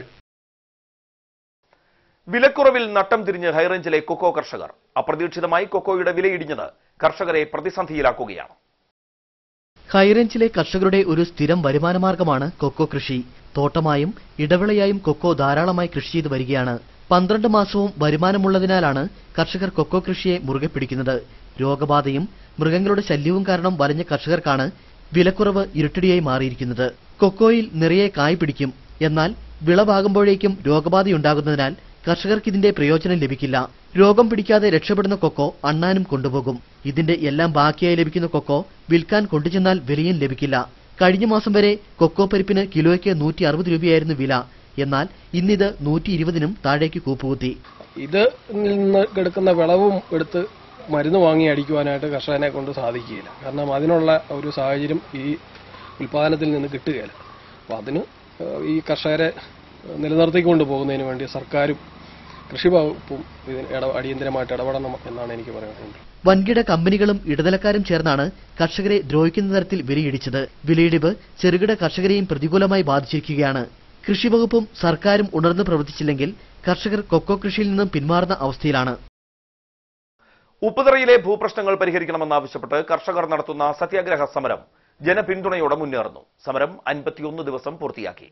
വിലക്കുറവിൽ നട്ടം തിരിഞ്ഞ് ഹൈറേഞ്ചിലെ കൊക്കോ കർഷകർ. അപ്രതീക്ഷിതമായി കൊക്കോയുടെ വിലയിടിഞ്ഞത് കർഷകരെ പ്രതിസന്ധിയിലാക്കുകയാണ്. ഹൈറേഞ്ചിലെ കർഷകരുടെ ഒരു സ്ഥിരം വരുമാനമാർഗമാണ് കൊക്കോ കൃഷി. തോട്ടമായും ഇടവിളയായും കൊക്കോ ധാരാളമായി കൃഷി ചെയ്തു വരികയാണ്. പന്ത്രണ്ട് മാസവും വരുമാനമുള്ളതിനാലാണ് കർഷകർ കൊക്കോ കൃഷിയെ മുറുകെ പിടിക്കുന്നത്. രോഗബാധയും മൃഗങ്ങളുടെ ശല്യവും കാരണം വലഞ്ഞ കർഷകർക്കാണ് വിലക്കുറവ് ഇരുട്ടടിയായി മാറിയിരിക്കുന്നത്. കൊക്കോയിൽ നിറയെ കായ് പിടിക്കും. എന്നാൽ വിളവാകുമ്പോഴേക്കും രോഗബാധയുണ്ടാകുന്നതിനാൽ കർഷകർക്ക് ഇതിന്റെ പ്രയോജനം ലഭിക്കില്ല. രോഗം പിടിക്കാതെ രക്ഷപ്പെടുന്ന കൊക്കോ അണ്ണാനും കൊണ്ടുപോകും. ഇതിന്റെ എല്ലാം ബാക്കിയായി ലഭിക്കുന്ന കൊക്കോ വിൽക്കാൻ കൊണ്ടുചെന്നാൽ വിലയും ലഭിക്കില്ല. കഴിഞ്ഞ മാസം വരെ കൊക്കോ പരിപ്പിന് കിലോയ്ക്ക് നൂറ്റി അറുപത് രൂപയായിരുന്നു വില. എന്നാൽ ഇന്നിത് നൂറ്റി ഇരുപതിനും താഴേക്ക് കൂപ്പുകുത്തി. ഇത് നിന്ന് എടുക്കുന്ന വിളവും എടുത്ത് മരുന്ന് വാങ്ങി അടിക്കുവാനായിട്ട് കർഷകനെ കൊണ്ട് സാധിക്കുകയില്ല. കാരണം അതിനുള്ള ഒരു സാഹചര്യം ഈ ഉൽപ്പാദനത്തിൽ നിന്ന് കിട്ടുകയില്ല. അപ്പോൾ അതിന് ഈ കർഷകരെ നിലനിർത്തിക്കൊണ്ട് പോകുന്നതിന് വേണ്ടി സർക്കാരും കൃഷി വകുപ്പും ഇതിന് അടിയന്തരമായിട്ട് ഇടപെടണം എന്നാണ് എനിക്ക് പറയാനുള്ളത്. വൻകിട കമ്പനികളും ഇടനിലക്കാരും ചേർന്നാണ് കർഷകരെ ദ്രോഹിക്കുന്ന തരത്തിൽ വിലയിടിച്ചത്. വിലയിടിവ് ചെറുകിട കർഷകരെയും പ്രതികൂലമായി ബാധിച്ചിരിക്കുകയാണ്. കൃഷിവകുപ്പും സർക്കാരും ഉണർന്നു പ്രവർത്തിച്ചില്ലെങ്കിൽ കർഷകർ കൊക്കോ കൃഷിയിൽ നിന്നും പിന്മാറുന്ന അവസ്ഥയിലാണ്. ഉപ്പുതറയിലെ ഭൂപ്രശ്നങ്ങൾ പരിഹരിക്കണമെന്നാവശ്യപ്പെട്ട് കർഷകർ നടത്തുന്ന സത്യാഗ്രഹ സമരം ജനപിന്തുണയോടെ മുന്നേറുന്നു. സമരം അൻപത്തിയൊന്ന് ദിവസം പൂർത്തിയാക്കി.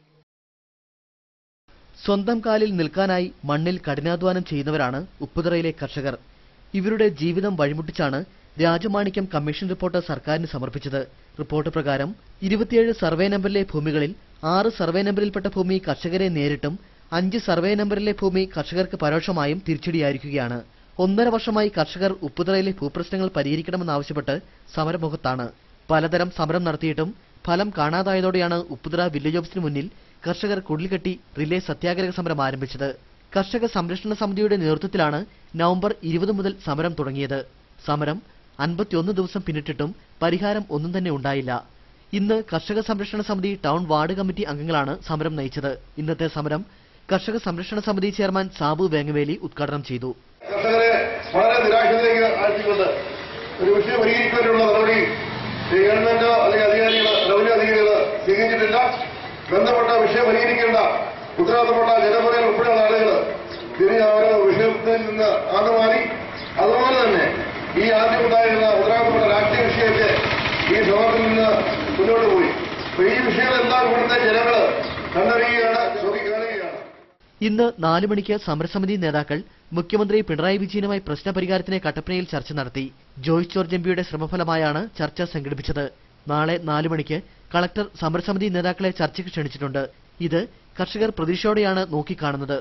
സ്വന്തം കാലിൽ നിൽക്കാനായി മണ്ണിൽ കഠിനാധ്വാനം ചെയ്യുന്നവരാണ് ഉപ്പുതറയിലെ കർഷകർ. ഇവരുടെ ജീവിതം വഴിമുട്ടിച്ചാണ് രാജമാണിക്യം കമ്മീഷൻ റിപ്പോർട്ട് സർക്കാരിന് സമർപ്പിച്ചത്. റിപ്പോർട്ട് പ്രകാരം ഇരുപത്തിയേഴ് സർവേ നമ്പറിലെ ഭൂമികളിൽ ആറ് സർവേ നമ്പറിൽപ്പെട്ട ഭൂമി കർഷകരെ നേരിട്ടും അഞ്ച് സർവേ നമ്പറിലെ ഭൂമി കർഷകർക്ക് പരോക്ഷമായും തിരിച്ചടിയായിരിക്കുകയാണ്. ഒന്നര വർഷമായി കർഷകർ ഉപ്പുതറയിലെ ഭൂപ്രശ്നങ്ങൾ പരിഹരിക്കണമെന്നാവശ്യപ്പെട്ട് സമരമുഖത്താണ്. പലതരം സമരം നടത്തിയിട്ടും ഫലം കാണാതായതോടെയാണ് ഉപ്പുതറ വില്ലേജ് ഓഫീസിന് മുന്നിൽ കർഷകർ കുടിൽകെട്ടി റിലേ സത്യാഗ്രഹ സമരം ആരംഭിച്ചത്. കർഷക സംരക്ഷണ സമിതിയുടെ നേതൃത്വത്തിലാണ് നവംബർ ഇരുപത് മുതൽ സമരം തുടങ്ങിയത്. സമരം അൻപത്തിയൊന്ന് ദിവസം പിന്നിട്ടിട്ടും പരിഹാരം ഒന്നും തന്നെ ഉണ്ടായില്ല. ഇന്ന് കർഷക സംരക്ഷണ സമിതി ടൗൺ വാർഡ് കമ്മിറ്റി അംഗങ്ങളാണ് സമരം നയിച്ചത്. ഇന്നത്തെ സമരം കർഷക സംരക്ഷണ സമിതി ചെയർമാൻ സാബു വേങ്ങവേലി ഉദ്ഘാടനം ചെയ്തു. കർഷകരെ വളരെ നിരാശയിലേക്ക് ആഴ്ചകൊണ്ട് ഒരു വിഷയം പരിഹരിക്കാനുള്ള നടപടി ഗവൺമെന്റോ അല്ലെങ്കിൽ അധികാരികൾ റവന്യൂ അധികാരികൾ സ്വീകരിച്ചിട്ടില്ല. ബന്ധപ്പെട്ട വിഷയം പരിഹരിക്കേണ്ട ഉത്തരവാദിത്തപ്പെട്ട ജനപ്രതിനിധികൾ ഉൾപ്പെടെയുള്ള ആളുകൾ തിരിഞ്ഞ് അവരുടെ വിഷയത്തിൽ നിന്ന് ആണ്ടുമാറി. അതുപോലെ തന്നെ ഈ ആദ്യം ഉണ്ടായിരുന്ന ഉത്തരവാദിത്തപ്പെട്ട രാഷ്ട്രീയ വിഷയത്തെ ഈ സമരത്തിൽ നിന്ന് മുന്നോട്ട് പോയി. ഈ വിഷയങ്ങളെല്ലാം ഇവിടുത്തെ ജനങ്ങൾ കണ്ടറിയുകയാണ്, നോക്കിക്കാണുകയാണ്. ഇന്ന് നാലു മണിക്ക് സമരസമിതി നേതാക്കൾ മുഖ്യമന്ത്രി പിണറായി വിജയനുമായി പ്രശ്നപരിഹാരത്തിന് കട്ടപ്പനയിൽ ചർച്ച നടത്തി. ജോയ്സ് ജോർജ് എംപിയുടെ ശ്രമഫലമായാണ് ചർച്ച സംഘടിപ്പിച്ചത്. നാളെ നാലു മണിക്ക് കളക്ടർ സമരസമിതി നേതാക്കളെ ചർച്ചയ്ക്ക് ക്ഷണിച്ചിട്ടുണ്ട്. ഇത് കർഷകർ പ്രതീക്ഷയോടെയാണ് നോക്കിക്കാണുന്നത്.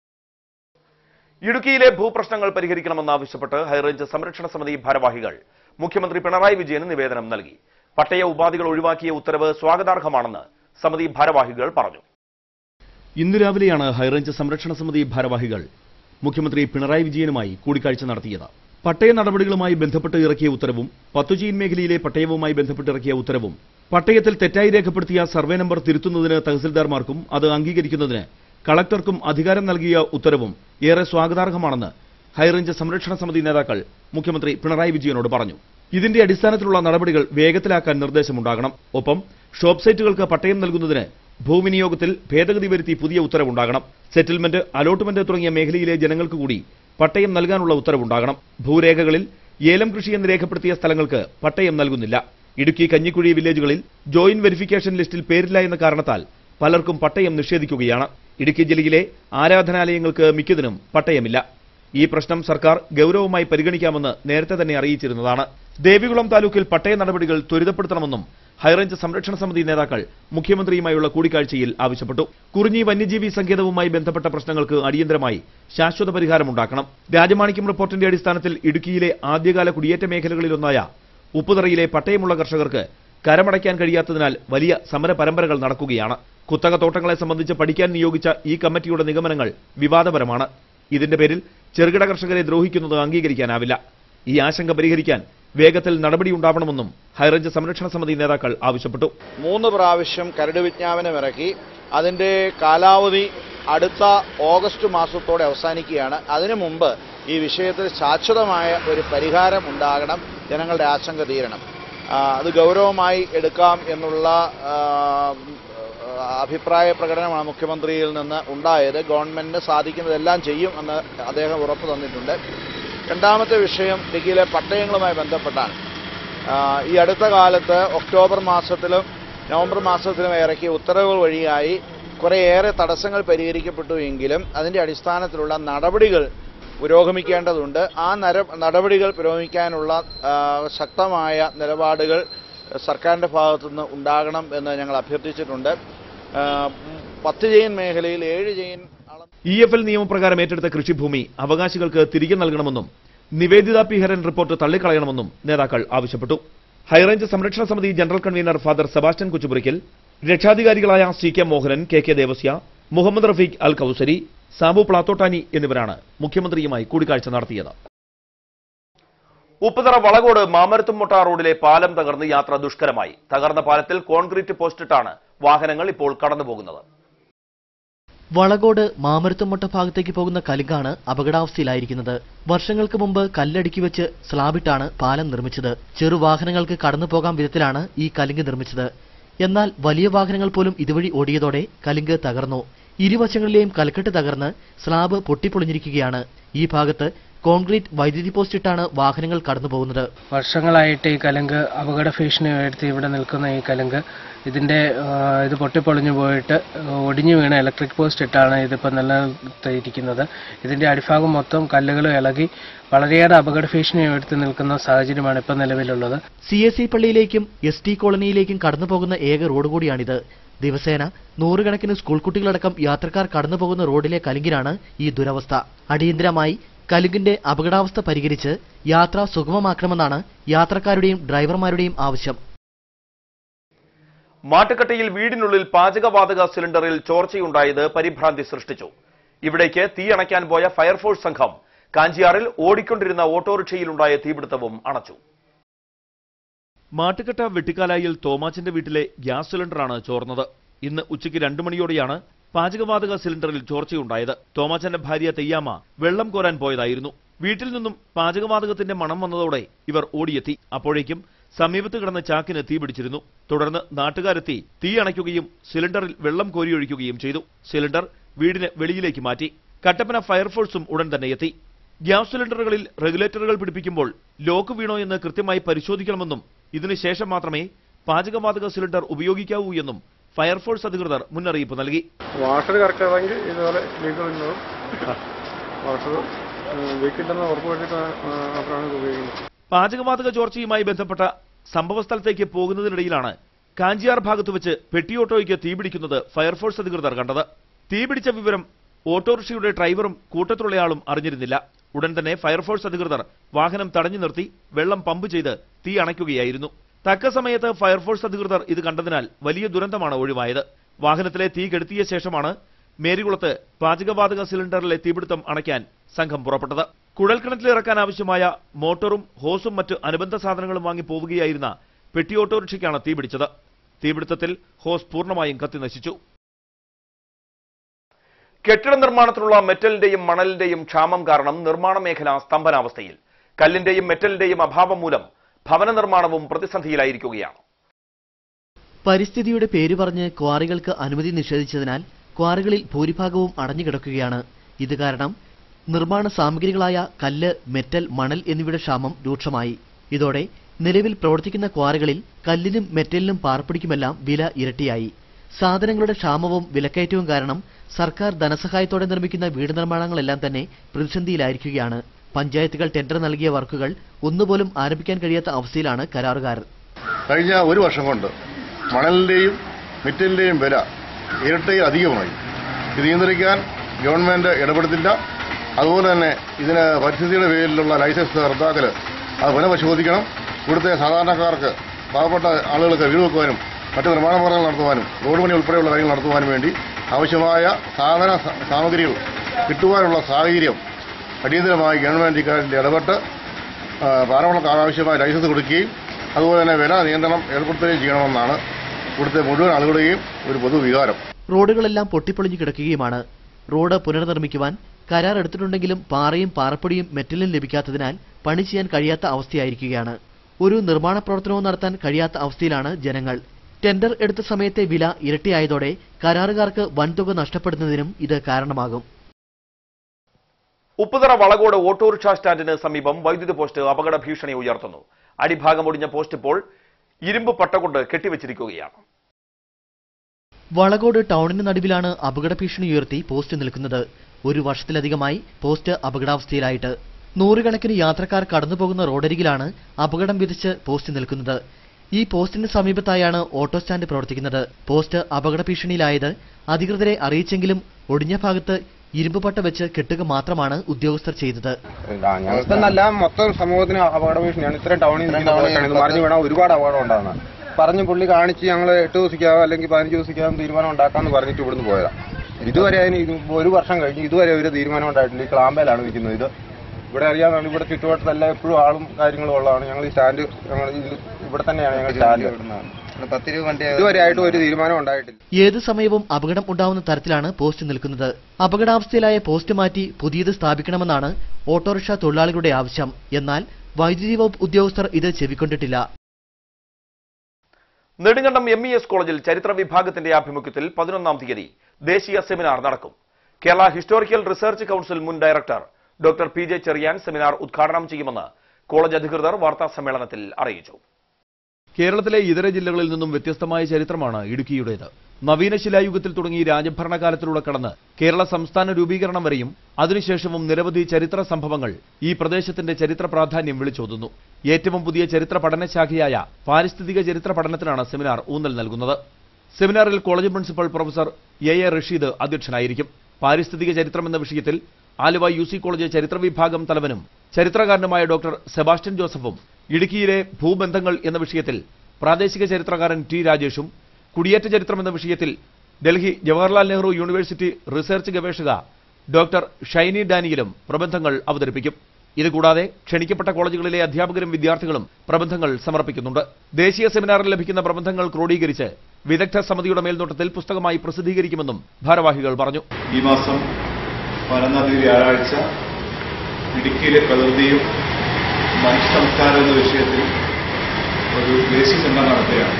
ഇടുക്കിയിലെ ഭൂപ്രശ്നങ്ങൾ പരിഹരിക്കണമെന്നാവശ്യപ്പെട്ട് ഹൈറേഞ്ച് സംരക്ഷണ സമിതി ഭാരവാഹികൾ മുഖ്യമന്ത്രി പിണറായി വിജയന് നിവേദനം നൽകി. പട്ടയ ഉപാധികൾ ഒഴിവാക്കിയ ഉത്തരവ് സ്വാഗതാർഹമാണെന്ന് സമിതി ഭാരവാഹികൾ പറഞ്ഞു. ഇന്ന് രാവിലെയാണ് ഹൈറേഞ്ച് സംരക്ഷണ സമിതി ഭാരവാഹികൾ മുഖ്യമന്ത്രി പിണറായി വിജയനുമായി കൂടിക്കാഴ്ച നടത്തിയത്. പട്ടയ നടപടികളുമായി ബന്ധപ്പെട്ട് ഇറക്കിയ ഉത്തരവും പത്തുചെയിൻ മേഖലയിലെ പട്ടയവുമായി ബന്ധപ്പെട്ട് ഇറക്കിയ ഉത്തരവും പട്ടയത്തിൽ തെറ്റായി രേഖപ്പെടുത്തിയ സർവേ നമ്പർ തിരുത്തുന്നതിന് തഹസിൽദാർമാർക്കും അത് അംഗീകരിക്കുന്നതിന് കളക്ടർക്കും അധികാരം നൽകിയ ഉത്തരവും ഏറെ സ്വാഗതാർഹമാണെന്ന് ഹൈറേഞ്ച് സംരക്ഷണ സമിതി നേതാക്കൾ മുഖ്യമന്ത്രി പിണറായി വിജയനോട് പറഞ്ഞു. ഇതിന്റെ അടിസ്ഥാനത്തിലുള്ള നടപടികൾ വേഗത്തിലാക്കാൻ നിർദ്ദേശമുണ്ടാകണം. ഒപ്പം ഷോപ്പ് സൈറ്റുകൾക്ക് പട്ടയം നൽകുന്നതിന് ഭൂവിനിയോഗത്തിൽ ഭേദഗതി വരുത്തി പുതിയ ഉത്തരവുണ്ടാകണം. സെറ്റിൽമെന്റ്, അലോട്ട്മെന്റ് തുടങ്ങിയ മേഖലയിലെ ജനങ്ങൾക്ക് കൂടി പട്ടയം നൽകാനുള്ള ഉത്തരവുണ്ടാകണം. ഭൂരേഖകളിൽ ഏലം കൃഷി എന്ന് രേഖപ്പെടുത്തിയ സ്ഥലങ്ങൾക്ക് പട്ടയം നൽകുന്നില്ല. ഇടുക്കി കഞ്ഞിക്കുഴി വില്ലേജുകളിൽ ജോയിന്റ് വെരിഫിക്കേഷൻ ലിസ്റ്റിൽ പേരില്ല എന്ന കാരണത്താൽ പലർക്കും പട്ടയം നിഷേധിക്കുകയാണ്. ഇടുക്കി ജില്ലയിലെ ആരാധനാലയങ്ങൾക്ക് മിക്കതിനും പട്ടയമില്ല. ഈ പ്രശ്നം സർക്കാർ ഗൌരവമായി പരിഗണിക്കാമെന്ന് നേരത്തെ തന്നെ അറിയിച്ചിരുന്നതാണ്. ദേവികുളം താലൂക്കിൽ പട്ടയ നടപടികൾ ത്വരിതപ്പെടുത്തണമെന്നും ഹൈറേഞ്ച് സംരക്ഷണ സമിതി നേതാക്കൾ മുഖ്യമന്ത്രിയുമായുള്ള കൂടിക്കാഴ്ചയിൽ ആവശ്യപ്പെട്ടു. കുറിഞ്ഞി വന്യജീവി സങ്കേതവുമായി ബന്ധപ്പെട്ട പ്രശ്നങ്ങൾക്ക് അടിയന്തരമായി ശാശ്വത പരിഹാരമുണ്ടാക്കണം. രാജമാണിക്യം റിപ്പോർട്ടിന്റെ അടിസ്ഥാനത്തിൽ ഇടുക്കിയിലെ ആദ്യകാല കുടിയേറ്റ മേഖലകളിലൊന്നായ ഉപ്പുതറയിലെ പട്ടയമുള്ള കർഷകർക്ക് കരമടയ്ക്കാൻ കഴിയാത്തതിനാൽ വലിയ സമര പരമ്പരകൾ നടക്കുകയാണ്. കുത്തക തോട്ടങ്ങളെ സംബന്ധിച്ച് പഠിക്കാൻ നിയോഗിച്ച ഈ കമ്മിറ്റിയുടെ നിഗമനങ്ങൾ വിവാദപരമാണ്. ഇതിന്റെ പേരിൽ ചെറുകിട കർഷകരെ ദ്രോഹിക്കുന്നത് അംഗീകരിക്കാനാവില്ല. ഈ ആശങ്ക പരിഹരിക്കാൻ വേഗത്തിൽ നടപടിയുണ്ടാവണമെന്നും ഹൈറേഞ്ച് സംരക്ഷണ സമിതി നേതാക്കൾ ആവശ്യപ്പെട്ടു. മൂന്ന് പ്രാവശ്യം കരട് വിജ്ഞാപനം ഇറക്കി. അതിന്റെ കാലാവധി അടുത്ത ഓഗസ്റ്റ് മാസത്തോടെ അവസാനിക്കുകയാണ്. അതിനു മുമ്പ് ഈ വിഷയത്തിൽ ശാശ്വതമായ ഒരു പരിഹാരം ഉണ്ടാകണം. ജനങ്ങളുടെ ആശങ്ക തീരണം. അത് ഗൗരവമായി എടുക്കാം എന്നുള്ള അഭിപ്രായ പ്രകടനമാണ് മുഖ്യമന്ത്രിയിൽ നിന്ന് ഉണ്ടായത്. ഗവൺമെന്റിന് സാധിക്കുന്നതെല്ലാം ചെയ്യും എന്ന് അദ്ദേഹം ഉറപ്പു തന്നിട്ടുണ്ട്. രണ്ടാമത്തെ വിഷയം ഇടുക്കിയിലെ പട്ടയങ്ങളുമായി ബന്ധപ്പെട്ടാണ്. ഈ അടുത്ത കാലത്ത് ഒക്ടോബർ മാസത്തിലും നവംബർ മാസത്തിലും ഇറക്കിയ ഉത്തരവുകൾ വഴിയായി കുറേയേറെ തടസ്സങ്ങൾ പരിഹരിക്കപ്പെട്ടു എങ്കിലും അതിന്റെ അടിസ്ഥാനത്തിലുള്ള നടപടികൾ പുരോഗമിക്കേണ്ടതുണ്ട്. ആ നടപടികൾ പുരോഗമിക്കാനുള്ള ശക്തമായ നിലപാടുകൾ സർക്കാരിന്റെ ഭാഗത്തുനിന്ന് ഉണ്ടാകണം എന്ന് ഞങ്ങൾ അഭ്യർത്ഥിച്ചിട്ടുണ്ട്. പത്ത് ചെയിൻ മേഖലയിൽ ഏഴ് ചെയിൻ ഇ എഫ് എൽ നിയമപ്രകാരം ഏറ്റെടുത്ത കൃഷിഭൂമി അവകാശികൾക്ക് തിരികെ നൽകണമെന്നും നിവേദിത പി ഹരൻ റിപ്പോർട്ട് തള്ളിക്കളയണമെന്നും നേതാക്കൾ ആവശ്യപ്പെട്ടു. ഹൈറേഞ്ച് സംരക്ഷണ സമിതി general convener father Sebastian Kochupurackal, രക്ഷാധികാരികളായ C K Mohanan, K K Devasya, Muhammad Rafeeq Al Kousari, Sabu Plathottani എന്നിവരാണ് മുഖ്യമന്ത്രിയുമായി കൂടിക്കാഴ്ച നടത്തിയത്. ഉപ്പുതറ വളകോട് മാമരത്തുംമുട്ട റോഡിലെ പാലം തകർന്ന് യാത്ര ദുഷ്കരമായി. തകർന്ന പാലത്തിൽ കോൺക്രീറ്റ് പോസ്റ്റിട്ടാണ് വാഹനങ്ങൾ ഇപ്പോൾ കടന്നുപോകുന്നത്. വളകോട് മാമരത്തുംമുട്ട ഭാഗത്തേക്ക് പോകുന്ന കലുങ്കാണ് അപകടാവസ്ഥയിലായിരിക്കുന്നത്. വർഷങ്ങൾക്ക് മുമ്പ് കല്ലടുക്കി വെച്ച് സ്ലാബിട്ടാണ് പാലം നിർമ്മിച്ചത്. ചെറുവാഹനങ്ങൾക്ക് കടന്നു പോകാൻ വിധത്തിലാണ് ഈ കലുങ്ക് നിർമ്മിച്ചത്. എന്നാൽ വലിയ വാഹനങ്ങൾ പോലും ഇതുവഴി ഓടിയതോടെ കലുങ്ക് തകർന്നു. ഇരുവശങ്ങളിലെയും കൽക്കെട്ട് തകർന്ന് സ്ലാബ് പൊട്ടിപ്പൊളിഞ്ഞിരിക്കുകയാണ്. ഈ ഭാഗത്ത് കോൺക്രീറ്റ് വൈദ്യുതി പോസ്റ്റിട്ടാണ് വാഹനങ്ങൾ കടന്നുപോകുന്നത്. വർഷങ്ങളായിട്ട് ഈ കലുങ്ക് അപകട ഭീഷണി ഉയർത്തി ഇവിടെ നിൽക്കുന്ന ഈ കലുങ്ക് ഇതിന്റെ ഇത് പൊട്ടിപ്പൊളിഞ്ഞു പോയിട്ട് ഒടിഞ്ഞു വീണ ഇലക്ട്രിക് പോസ്റ്റ് ഇട്ടാണ് ഇതിപ്പോൾ നിലനിർത്തിയിരിക്കുന്നത്. ഇതിന്റെ അടിഭാഗം മൊത്തം കല്ലുകൾ ഇളകി വളരെയേറെ അപകട ഭീഷണി ഉയർത്തി നിൽക്കുന്ന സാഹചര്യമാണ് ഇപ്പോൾ നിലവിലുള്ളത്. സി എസ് സി പള്ളിയിലേക്കും എസ് ടി കോളനിയിലേക്കും കടന്നുപോകുന്ന ഏക റോഡ് കൂടിയാണിത്. ദിവസേന നൂറുകണക്കിന് സ്കൂൾ കുട്ടികളടക്കം യാത്രക്കാർ കടന്നുപോകുന്ന റോഡിലെ കലുങ്കിനാണ് ഈ ദുരവസ്ഥ. അടിയന്തരമായി കലുങ്കിന്റെ അപകടാവസ്ഥ പരിഹരിച്ച് യാത്ര സുഗമമാക്കണമെന്നാണ് യാത്രക്കാരുടെയും ഡ്രൈവർമാരുടെയും ആവശ്യം. മാട്ടുക്കട്ടയിൽ വീടിനുള്ളിൽ പാചകവാതക സിലിണ്ടറിൽ ചോർച്ചയുണ്ടായത് പരിഭ്രാന്തി സൃഷ്ടിച്ചു. ഇവിടേക്ക് തീയണയ്ക്കാൻ പോയ ഫയർഫോഴ്സ് സംഘം കാഞ്ചിയാറിൽ ഓടിക്കൊണ്ടിരുന്ന ഓട്ടോറിക്ഷയിലുണ്ടായ തീപിടുത്തവും അണച്ചു. മാട്ടുക്കട്ട വെട്ടിക്കാലായിൽ തോമാച്ചന്റെ വീട്ടിലെ ഗ്യാസ് സിലിണ്ടറാണ് ചോർന്നത്. ഇന്ന് ഉച്ചയ്ക്ക് രണ്ടു മണിയോടെയാണ് പാചകവാതക സിലിണ്ടറിൽ ചോർച്ചയുണ്ടായത്. തോമാച്ചന്റെ ഭാര്യ തെയ്യാമ്മ വെള്ളം കോരാൻ പോയതായിരുന്നു. വീട്ടിൽ നിന്നും പാചകവാതകത്തിന്റെ മണം വന്നതോടെ ഇവർ ഓടിയെത്തി. അപ്പോഴേക്കും സമീപത്ത് കിടന്ന ചാക്കിന് തീപിടിച്ചിരുന്നു. തുടർന്ന് നാട്ടുകാരെത്തി തീ അണയ്ക്കുകയും സിലിണ്ടറിൽ വെള്ളം കോരിയൊഴിക്കുകയും ചെയ്തു. സിലിണ്ടർ വീടിന് വെളിയിലേക്ക് മാറ്റി. കട്ടപ്പന ഫയർഫോഴ്സും ഉടൻ തന്നെ എത്തി. ഗ്യാസ് സിലിണ്ടറുകളിൽ റെഗുലേറ്ററുകൾ പിടിപ്പിക്കുമ്പോൾ ലോക്ക് വീണോ എന്ന് കൃത്യമായി പരിശോധിക്കണമെന്നും ഇതിനുശേഷം മാത്രമേ പാചകവാതക സിലിണ്ടർ ഉപയോഗിക്കാവൂ എന്നും ഫയർഫോഴ്സ് അധികൃതർ മുന്നറിയിപ്പ് നൽകി. വാട്ടർ കറക്റ്റാണെങ്കിൽ ഇതുപോലെ ലീക്കുണ്ടാവും. വാട്ടർ വെക്കിട്ടെന്ന് ഉറപ്പുവരുത്തിയിട്ട് മാത്രമാണ് ഇത് ഉപയോഗിക്കുന്നത്. പാചകവാതക ചോർച്ചയുമായി ബന്ധപ്പെട്ട സംഭവസ്ഥലത്തേക്ക് പോകുന്നതിനിടയിലാണ് കാഞ്ചിയാർ ഭാഗത്ത് വെച്ച് പെട്ടിയോട്ടോയ്ക്ക് തീപിടിക്കുന്നത് ഫയർഫോഴ്സ് അധികൃതർ കണ്ടത്. തീപിടിച്ച വിവരം ഓട്ടോറിക്ഷയുടെ ഡ്രൈവറും കൂട്ടത്തിലുള്ളയാളും അറിഞ്ഞിരുന്നില്ല. ഉടൻ തന്നെ ഫയർഫോഴ്സ് അധികൃതർ വാഹനം തടഞ്ഞു നിർത്തി വെള്ളം പമ്പ് ചെയ്ത് തീ അണയ്ക്കുകയായിരുന്നു. തക്ക സമയത്ത് ഫയർഫോഴ്സ് അധികൃതർ ഇത് കണ്ടതിനാൽ വലിയ ദുരന്തമാണ് ഒഴിവായത്. വാഹനത്തിലെ തീ കെടുത്തിയ ശേഷമാണ് മേരികുളത്ത് പാചകവാതക സിലിണ്ടറിലെ തീപിടുത്തം അണയ്ക്കാൻ സംഘം പുറപ്പെട്ടത്. കുഴൽക്കിണറ്റിലിറക്കാൻ ആവശ്യമായ മോട്ടോറും ഹോസും മറ്റ് അനുബന്ധ സാധനങ്ങളും വാങ്ങി പോവുകയായിരുന്ന പെട്ടി ഓട്ടോറിക്ഷയ്ക്കാണ് തീപിടിച്ചത്. തീപിടുത്തത്തിൽ ഹോസ് പൂർണ്ണമായും കത്തിനശിച്ചു. കെട്ടിട നിർമ്മാണത്തിലുള്ള മെറ്റലിന്റെയും മണലിന്റെയും ക്ഷാമം കാരണം നിർമ്മാണ മേഖല സ്തംഭനാവസ്ഥയിൽ. കല്ലിന്റെയും മെറ്റലിന്റെയും അഭാവം മൂലം ഭവന നിർമ്മാണവും പ്രതിസന്ധിയിലായിരിക്കുകയാണ്. പരിസ്ഥിതിയുടെ പേര് പറഞ്ഞ് ക്വാറികൾക്ക് അനുമതി നിഷേധിച്ചതിനാൽ ക്വാറികളിൽ ഭൂരിഭാഗവും അടഞ്ഞുകിടക്കുകയാണ്. ഇത് കാരണം നിർമ്മാണ സാമഗ്രികളായ കല്ല്, മെറ്റൽ, മണൽ എന്നിവയുടെ ക്ഷാമം രൂക്ഷമായി. ഇതോടെ നിലവിൽ പ്രവർത്തിക്കുന്ന ക്വാറികളിൽ കല്ലിനും മെറ്റലിനും പാർപ്പിടിക്കുമെല്ലാം വില ഇരട്ടിയായി. സാധനങ്ങളുടെ ക്ഷാമവും വിലക്കയറ്റവും കാരണം സർക്കാർ ധനസഹായത്തോടെ നിർമ്മിക്കുന്ന വീട് നിർമ്മാണങ്ങളെല്ലാം തന്നെ പ്രതിസന്ധിയിലായിരിക്കുകയാണ്. പഞ്ചായത്തുകൾ ടെൻഡർ നൽകിയ വർക്കുകൾ ഒന്നുപോലും ആരംഭിക്കാൻ കഴിയാത്ത അവസ്ഥയിലാണ് കരാറുകാർ. കഴിഞ്ഞ ഒരു വർഷം കൊണ്ട് മണലിന്റെയും മെറ്റലിന്റെയും വില ഇരട്ടി അധികമായി. ഇത് നിയന്ത്രിക്കാൻ ഗവൺമെന്റ് ഇടപെടുത്തില്ല. അതുപോലെ തന്നെ ഇതിന് പരിസ്ഥിതിയുടെ പേരിലുള്ള ലൈസൻസ് റദ്ദാക്കൽ അത് പുനഃപരിശോധിക്കണം. ഇവിടുത്തെ സാധാരണക്കാർക്ക്, പാവപ്പെട്ട ആളുകൾക്ക് വീട് വെക്കുവാനും മറ്റ് നിർമ്മാണ പ്രവർത്തനങ്ങൾ നടത്തുവാനും റോഡ് പണി ഉൾപ്പെടെയുള്ള കാര്യങ്ങൾ നടത്തുവാനും വേണ്ടി ആവശ്യമായ സാധന സാമഗ്രികൾ കിട്ടുവാനുള്ള സാഹചര്യം അടിയന്തരമായി ഗവൺമെന്റ് ഇക്കാര്യത്തിൽ ഇടപെട്ട് പാറവളക്ക് ആവശ്യമായ ലൈസൻസ് കൊടുക്കുകയും അതുപോലെ തന്നെ വില നിയന്ത്രണം ഏർപ്പെടുത്തുകയും ചെയ്യണമെന്നാണ് ഇവിടുത്തെ മുഴുവൻ ആളുകളുടെയും ഒരു പൊതുവികാരം. റോഡുകളെല്ലാം പൊട്ടിപ്പൊളിഞ്ഞു കിടക്കുകയുമാണ്. റോഡ് പുനർനിർമ്മിക്കുവാൻ കരാർ എടുത്തിട്ടുണ്ടെങ്കിലും പാറയും പാറപ്പൊടിയും മെറ്റലും ലഭിക്കാത്തതിനാൽ പണി ചെയ്യാൻ കഴിയാത്ത അവസ്ഥയായിരിക്കുകയാണ്. ഒരു നിർമ്മാണ പ്രവർത്തനവും നടത്താൻ കഴിയാത്ത അവസ്ഥയിലാണ് ജനങ്ങൾ. ടെൻഡർ എടുത്ത സമയത്തെ വില ഇരട്ടിയായതോടെ കരാറുകാർക്ക് വൻതുക നഷ്ടപ്പെടുന്നതിനും ഇത് കാരണമാകും. ഉപ്പുതറ വളകോട് ഓട്ടോറിക്ഷ സ്റ്റാൻഡിന് സമീപം വൈദ്യുതി പോസ്റ്റ് അപകട ഭീഷണി ഉയർത്തുന്നു. അടിഭാഗം ഒടിഞ്ഞ പോസ്റ്റ് ഇപ്പോൾ ഇരുമ്പ് പട്ട കൊണ്ട് കെട്ടിവച്ചിരിക്കുകയാണ്. വളകോട് ടൗണിന് നടുവിലാണ് അപകട ഭീഷണി ഉയർത്തി പോസ്റ്റ് നിൽക്കുന്നത്. ഒരു വർഷത്തിലധികമായി പോസ്റ്റ് അപകടാവസ്ഥയിലായിട്ട്. നൂറുകണക്കിന് യാത്രക്കാർ കടന്നുപോകുന്ന റോഡരികിലാണ് അപകടം വിധിച്ച് പോസ്റ്റ് നിൽക്കുന്നത്. ഈ പോസ്റ്റിന് സമീപത്തായാണ് ഓട്ടോ സ്റ്റാൻഡ് പ്രവർത്തിക്കുന്നത്. പോസ്റ്റ് അപകട ഭീഷണിയിലായത് അധികൃതരെ അറിയിച്ചെങ്കിലും ഒടിഞ്ഞ ഭാഗത്ത് ഇരുമ്പ് പട്ട വെച്ച് കെട്ടുക മാത്രമാണ് ഉദ്യോഗസ്ഥർ ചെയ്തത്. ഞങ്ങൾക്കെന്നല്ല മൊത്തം സമൂഹത്തിന് അപകട ഭീഷണിയാണ്. ഇത്രയും ടൗണിൽ മറിഞ്ഞു വീണാൽ ഒരുപാട് അപകടം ഉണ്ടാകുന്നത്. പറഞ്ഞ് പുള്ളി കാണിച്ച് ഞങ്ങൾ എട്ട് ദിവസിക്കാവോ അല്ലെങ്കിൽ പതിനഞ്ച് ദിവസിക്കാവും തീരുമാനം ഉണ്ടാക്കാമെന്ന് പറഞ്ഞിട്ട് ഇവിടുന്ന് പോയതാണ്. ഇതുവരെ അതിന് ഒരു വർഷം കഴിഞ്ഞ് ഇതുവരെ ഒരു തീരുമാനം ഉണ്ടായിട്ടില്ല. ഈ ക്ലാമ്പയിലാണ് നിൽക്കുന്നത്. ഇത് ഇവിടെ അറിയാമെന്നാണ്. ഇവിടെ ചുറ്റുവട്ടത്തെല്ലാം എപ്പോഴും ആളും കാര്യങ്ങളും ഉള്ളതാണ്. ഞങ്ങൾ ഈ സ്റ്റാൻഡ് ഞങ്ങൾ ഇവിടെ തന്നെയാണ് ഞങ്ങൾ സ്റ്റാൻഡ്. ഇതുവരെ ആയിട്ടും ഒരു തീരുമാനം ഉണ്ടായിട്ടില്ല. ഏത് സമയവും അപകടം ഉണ്ടാവുന്ന തരത്തിലാണ് പോസ്റ്റ് നിൽക്കുന്നത്. അപകടാവസ്ഥയിലായ പോസ്റ്റ് മാറ്റി പുതിയത് സ്ഥാപിക്കണമെന്നാണ് ഓട്ടോറിക്ഷ തൊഴിലാളികളുടെ ആവശ്യം. എന്നാൽ വൈദ്യുതി വകുപ്പ് ഉദ്യോഗസ്ഥർ ഇത് ചെവിക്കൊണ്ടിട്ടില്ല. നെടുങ്കണ്ടം എം ഇ എസ് കോളേജിൽ ചരിത്ര വിഭാഗത്തിന്റെ ആഭിമുഖ്യത്തിൽ പതിനൊന്നാം തീയതി ദേശീയ സെമിനാർ നടക്കും. കേരള ഹിസ്റ്റോറിക്കൽ റിസർച്ച് കൌൺസിൽ മുൻ director doctor P J Cherian seminar ഉദ്ഘാടനം ചെയ്യുമെന്ന് കോളേജ് അധികൃതർ വാർത്താ സമ്മേളനത്തിൽ അറിയിച്ചു. കേരളത്തിലെ ഇതര ജില്ലകളിൽ നിന്നും വ്യത്യസ്തമായ ചരിത്രമാണ് ഇടുക്കിയുടേത്. നവീന ശിലായുഗത്തിൽ തുടങ്ങി രാജഭരണകാലത്തിലൂടെ കടന്ന് കേരള സംസ്ഥാന രൂപീകരണം വരെയും അതിനുശേഷവും നിരവധി ചരിത്ര സംഭവങ്ങൾ ഈ പ്രദേശത്തിന്റെ ചരിത്ര പ്രാധാന്യം വിളിച്ചോതുന്നു. ഏറ്റവും പുതിയ ചരിത്ര പഠനശാഖയായ പാരിസ്ഥിതിക ചരിത്ര പഠനത്തിനാണ് സെമിനാർ ഊന്നൽ നൽകുന്നത്. സെമിനാറിൽ college principal professor A A Rasheed അധ്യക്ഷനായിരിക്കും. പാരിസ്ഥിതിക ചരിത്രം എന്ന വിഷയത്തിൽ ആലുവ യു സി കോളേജ് ചരിത്ര വിഭാഗം തലവനും ചരിത്രകാരനുമായ ഡോക്ടർ സെബാസ്റ്റ്യൻ ജോസഫും ഇടുക്കിയിലെ ഭൂബന്ധങ്ങൾ എന്ന വിഷയത്തിൽ പ്രാദേശിക ചരിത്രകാരൻ ടി രാജേഷും കുടിയേറ്റ ചരിത്രം എന്ന വിഷയത്തിൽ ഡൽഹി ജവഹർലാൽ നെഹ്റു യൂണിവേഴ്സിറ്റി റിസർച്ച് ഗവേഷക ഡോക്ടർ ഷൈനി ഡാനിയലും പ്രബന്ധങ്ങൾ അവതരിപ്പിക്കും. ഇതുകൂടാതെ ക്ഷണിക്കപ്പെട്ട കോളേജുകളിലെ അധ്യാപകരും വിദ്യാർത്ഥികളും പ്രബന്ധങ്ങൾ സമർപ്പിക്കുന്നുണ്ട്. ദേശീയ സെമിനാറിൽ ലഭിക്കുന്ന പ്രബന്ധങ്ങൾ ക്രോഡീകരിച്ച് വിദഗ്ധ സമിതിയുടെ മേൽനോട്ടത്തിൽ പുസ്തകമായി പ്രസിദ്ധീകരിക്കുമെന്നും ഭാരവാഹികൾ പറഞ്ഞു. ഈ മാസം പതിനൊന്നാം തീയതി വ്യാഴാഴ്ച ഇടുക്കിയിലെ പ്രകൃതിയും മനുഷ്യ സംസ്കാരം എന്ന വിഷയത്തിൽ ഒരു ദേശീയ സെമിനാർ നടത്തുകയാണ്.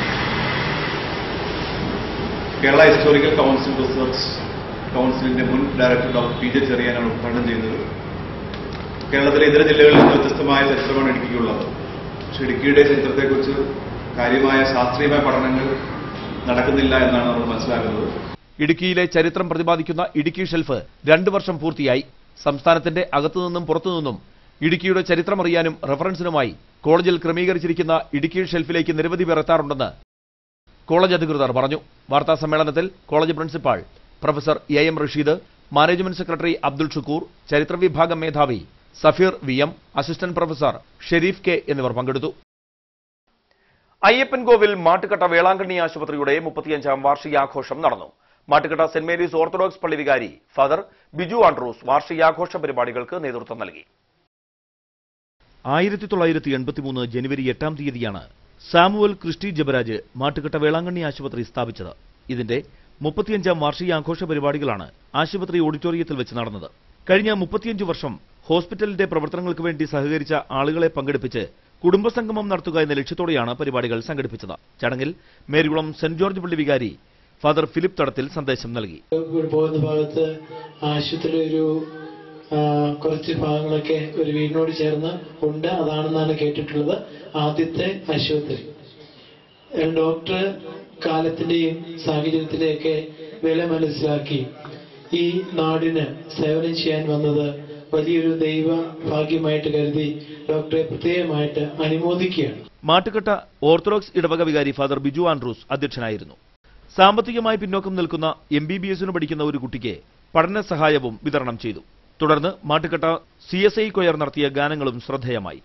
കേരള ഹിസ്റ്റോറിക്കൽ കൌൺസിൽ റിസർച്ച് കൌൺസിലിന്റെ മുൻ ഡയറക്ടർ ഡോക്ടർ പി ജെ ചെറിയാനാണ് ഉദ്ഘാടനം ചെയ്യുന്നത്. കേരളത്തിലെ ഇതര ജില്ലകളിൽ നിന്ന് വ്യത്യസ്തമായ ചരിത്രമാണ് ഇടുക്കിക്കുള്ളത്. പക്ഷെ ഇടുക്കിയുടെ ചരിത്രത്തെക്കുറിച്ച് കാര്യമായ ശാസ്ത്രീയമായ പഠനങ്ങൾ നടക്കുന്നില്ല എന്നാണ് നമ്മൾ മനസ്സിലാക്കുന്നത്. ഇടുക്കിയിലെ ചരിത്രം പ്രതിപാദിക്കുന്ന ഇടുക്കി ഷെൽഫ് രണ്ടു വർഷം പൂർത്തിയായി. സംസ്ഥാനത്തിന്റെ അകത്തുനിന്നും പുറത്തുനിന്നും ഇടുക്കിയുടെ ചരിത്രമറിയാനും റഫറൻസിനുമായി കോളേജിൽ ക്രമീകരിച്ചിരിക്കുന്ന ഇടുക്കി ഷെൽഫിലേക്ക് നിരവധി പേർ എത്താറുണ്ടെന്ന് കോളേജ് അധികൃതർ പറഞ്ഞു. വാർത്താ സമ്മേളനത്തിൽ college principal professor A M Rasheed, management secretary Abdul Shukoor, ചരിത്ര വിഭാഗം മേധാവി Safeer V M, assistant professor Sharif K എന്നിവർ പങ്കെടുത്തു. അയ്യപ്പൻകോവിൽ മാട്ടുകട്ട വേളാങ്കണ്ണി ആശുപത്രിയുടെ മുപ്പത്തിയഞ്ചാം വാർഷികാഘോഷം നടന്നു. മാട്ടുകട്ട സെന്റ് മേരീസ് ഓർത്തഡോക്സ് പള്ളി വികാരി ഫാദർ ബിജു ആൻഡ്രൂസ് വാർഷികാഘോഷ പരിപാടികൾക്ക് നേതൃത്വം നൽകി. ആയിരത്തി തൊള്ളായിരത്തി എൺപത്തിമൂന്ന് ജനുവരി എട്ടാം തീയതിയാണ് സാമുവൽ ക്രിസ്റ്റി ജബരാജ് മാട്ടുകട്ട വേളാങ്കണ്ണി ആശുപത്രി സ്ഥാപിച്ചത്. ഇതിന്റെ മുപ്പത്തിയഞ്ചാം വാർഷികാഘോഷ പരിപാടികളാണ് ആശുപത്രി ഓഡിറ്റോറിയത്തിൽ വെച്ച് നടന്നത്. കഴിഞ്ഞ മുപ്പത്തിയഞ്ച് വർഷം ഹോസ്പിറ്റലിന്റെ പ്രവർത്തനങ്ങൾക്ക് വേണ്ടി സഹകരിച്ച ആളുകളെ പങ്കെടുപ്പിച്ച് കുടുംബസംഗമം നടത്തുക എന്ന ലക്ഷ്യത്തോടെയാണ് പരിപാടികൾ സംഘടിപ്പിച്ചത്. ചടങ്ങിൽ മേരികുളം സെന്റ് ജോർജ് പള്ളി വികാരി ഫാദർ ഫിലിപ്പ് തടത്തിൽ സന്ദേശം നൽകി. പോകുന്ന ഭാഗത്ത് ആശുപത്രി ഒരു കുറച്ച് ഭാഗങ്ങളൊക്കെ ഒരു വീടിനോട് ചേർന്ന് ഉണ്ട്, അതാണെന്നാണ് കേട്ടിട്ടുള്ളത്. ആദ്യത്തെ ആശുപത്രി ഡോക്ടർ കാലത്തിന്റെയും സാഹചര്യത്തിന്റെയൊക്കെ വില മനസ്സിലാക്കി ഈ നാടിന് സേവനം ചെയ്യാൻ വന്നത് വലിയൊരു ദൈവ ഭാഗ്യമായിട്ട് കരുതി ഡോക്ടറെ പ്രത്യേകമായിട്ട് അനുമോദിക്കുകയാണ്. മാട്ടുകട്ട ഓർത്തഡോക്സ് ഇടവക വികാരി ഫാദർ ബിജു ആൻഡ്രൂസ് അധ്യക്ഷനായിരുന്നു. സാമ്പത്തികമായി പിന്നോക്കം നിൽക്കുന്ന എം ബി ബി എസിന് പഠിക്കുന്ന ഒരു കുട്ടിക്ക് പഠന സഹായവും വിതരണം ചെയ്തു. തുടർന്ന് Mattukatta C S I choir നടത്തിയ ഗാനങ്ങളും ശ്രദ്ധേയമായി.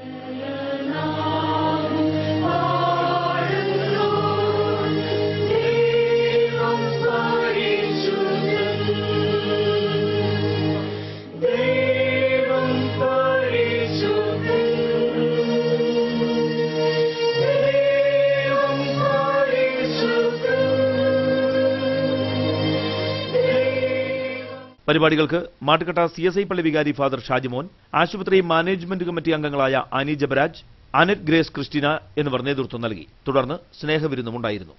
പരിപാടികൾക്ക് മാട്ടുകട്ട സി എസ് ഐ പള്ളി വികാരി ഫാദർ ഷാജിമോൻ, ആശുപത്രി മാനേജ്മെന്റ് കമ്മിറ്റി അംഗങ്ങളായ ആനി ജബരാജ്, അനറ്റ് ഗ്രേസ് ക്രിസ്റ്റീന എന്നിവർ നേതൃത്വം നൽകി. തുടർന്ന് സ്നേഹവിരുന്നുമുണ്ടായിരുന്നു.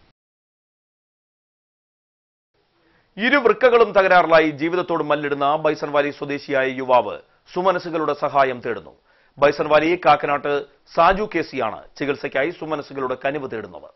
ഇരു വൃക്കകളും തകരാറിലായി ജീവിതത്തോട് മല്ലിടുന്ന ബൈസൺവാലി സ്വദേശിയായ യുവാവ് സുമനസുകളുടെ സഹായം തേടുന്നു. ബൈസൺവാലി കാക്കനാട്ട് സാജു കേസിയാണ് ചികിത്സയ്ക്കായി സുമനസുകളുടെ കനിവ് തേടുന്നത്.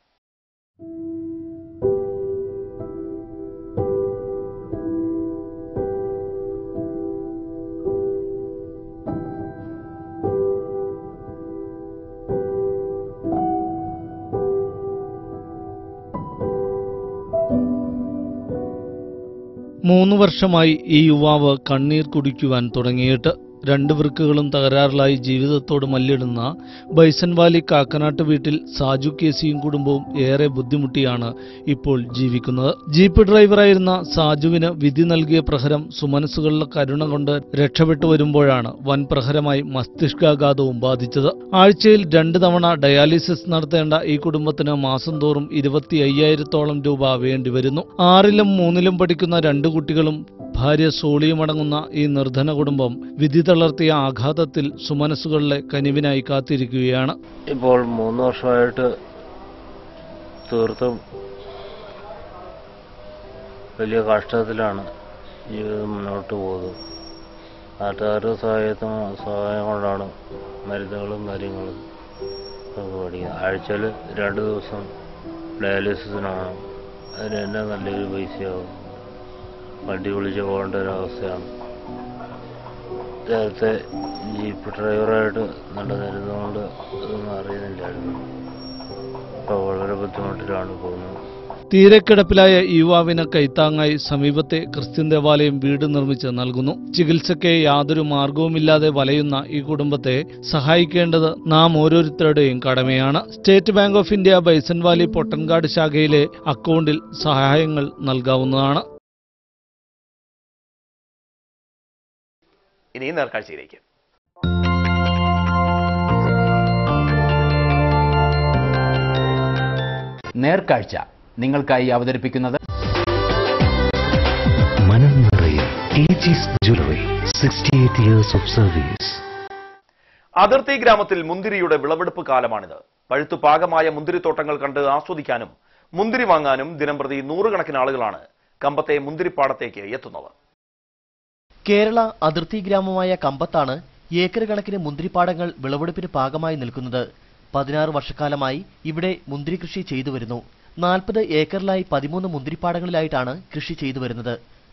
മൂന്ന് വർഷമായി ഈ യുവാവ് കണ്ണീർ കുടിക്കുവാൻ തുടങ്ങിയിട്ട്. രണ്ട് വൃക്കകളും തകരാറിലായി ജീവിതത്തോട് മല്ലിടുന്ന ബൈസൺവാലി കാക്കനാട്ട് വീട്ടിൽ സാജു കേസിയും കുടുംബവും ഏറെ ബുദ്ധിമുട്ടിയാണ് ഇപ്പോൾ ജീവിക്കുന്നത്. ജീപ്പ് ഡ്രൈവറായിരുന്ന സാജുവിന് വിധി നൽകിയ പ്രഹരം സുമനസുകളുടെ കരുണ കൊണ്ട് രക്ഷപ്പെട്ടു വരുമ്പോഴാണ് വൻ പ്രഹരമായി മസ്തിഷ്കാഘാതവും ബാധിച്ചത്. ആഴ്ചയിൽ രണ്ട് തവണ ഡയാലിസിസ് നടത്തേണ്ട ഈ കുടുംബത്തിന് മാസം തോറും ഇരുപത്തി അയ്യായിരത്തോളം രൂപ വേണ്ടിവരുന്നു. ആറിലും മൂന്നിലും പഠിക്കുന്ന രണ്ട് കുട്ടികളും ഭാര്യ സോളിയുമടങ്ങുന്ന ഈ നിർധന കുടുംബം വിധി തളർത്തിയ ആഘാതത്തിൽ സുമനസുകളിലെ കനിവിനായി കാത്തിരിക്കുകയാണ്. ഇപ്പോൾ മൂന്ന് വർഷമായിട്ട് തീർത്തും വലിയ കഷ്ടത്തിലാണ് ജീവിതം മുന്നോട്ട് പോകുന്നത്. നാട്ടുകാരുടെ സഹായത്തിന് സഹായം കൊണ്ടാണ് മരുന്നുകളും കാര്യങ്ങളും നമുക്ക് പഠിക്കുന്നത്. ആഴ്ചയിൽ രണ്ട് ദിവസം ഡയാലിസിസിനാണ്. അതിന് തന്നെ നല്ലൊരു പൈസയാവും. വണ്ടി വിളിച്ച് പോകേണ്ട ഒരവസ്ഥയാണ്. നേരത്തെ ജീപ്പ് ഡ്രൈവറായിട്ട് നടന്നിരുന്നതുകൊണ്ട് അതൊന്നും അറിയുന്നില്ലായിരുന്നു. ഇപ്പോൾ വളരെ ബുദ്ധിമുട്ടിലാണ് പോകുന്നത്. തീരെ കിടപ്പിലായ യുവാവിന് കൈത്താങ്ങായി സമീപത്തെ ക്രിസ്ത്യൻ ദേവാലയം വീട് നിർമ്മിച്ച് നൽകുന്നു. ചികിത്സയ്ക്ക് യാതൊരു മാർഗവുമില്ലാതെ വലയുന്ന ഈ കുടുംബത്തെ സഹായിക്കേണ്ടത് നാം ഓരോരുത്തരുടെയും കടമയാണ്. State Bank of India Bisonvalley Pottankad ശാഖയിലെ അക്കൗണ്ടിൽ സഹായങ്ങൾ നൽകാവുന്നതാണ്. ഇനി നേർക്കാഴ്ചയിലേക്ക്. നേർക്കാഴ്ച നിങ്ങൾക്കായി അവതരിപ്പിക്കുന്നത് മനം നിറയെ ഏജീസ് ജ്വല്ലറി അറുപത്തിയെട്ട് years of service. അതിർത്തി ഗ്രാമത്തിൽ മുന്തിരിയുടെ വിളവെടുപ്പ് കാലമാണിത്. പഴുത്തു പാകമായ മുന്തിരിത്തോട്ടങ്ങൾ കണ്ട് ആസ്വദിക്കാനും മുന്തിരി വാങ്ങാനും ദിനംപ്രതി നൂറുകണക്കിന് ആളുകളാണ് കമ്പത്തെ മുന്തിരിപ്പാടത്തേക്ക് എത്തുന്നത്. കേരള അതിർത്തി ഗ്രാമമായ കമ്പത്താണ് ഏക്കർ കണക്കിന് മുന്തിരിപ്പാടങ്ങൾ വിളവെടുപ്പിന് പാകമായി നിൽക്കുന്നത്. പതിനാറ് വർഷക്കാലമായി ഇവിടെ മുന്തിരി കൃഷി ചെയ്തു വരുന്നു. നാൽപ്പത് ഏക്കറിലായി പതിമൂന്ന് മുന്തിരിപ്പാടങ്ങളിലായിട്ടാണ് കൃഷി ചെയ്തു വരുന്നത്.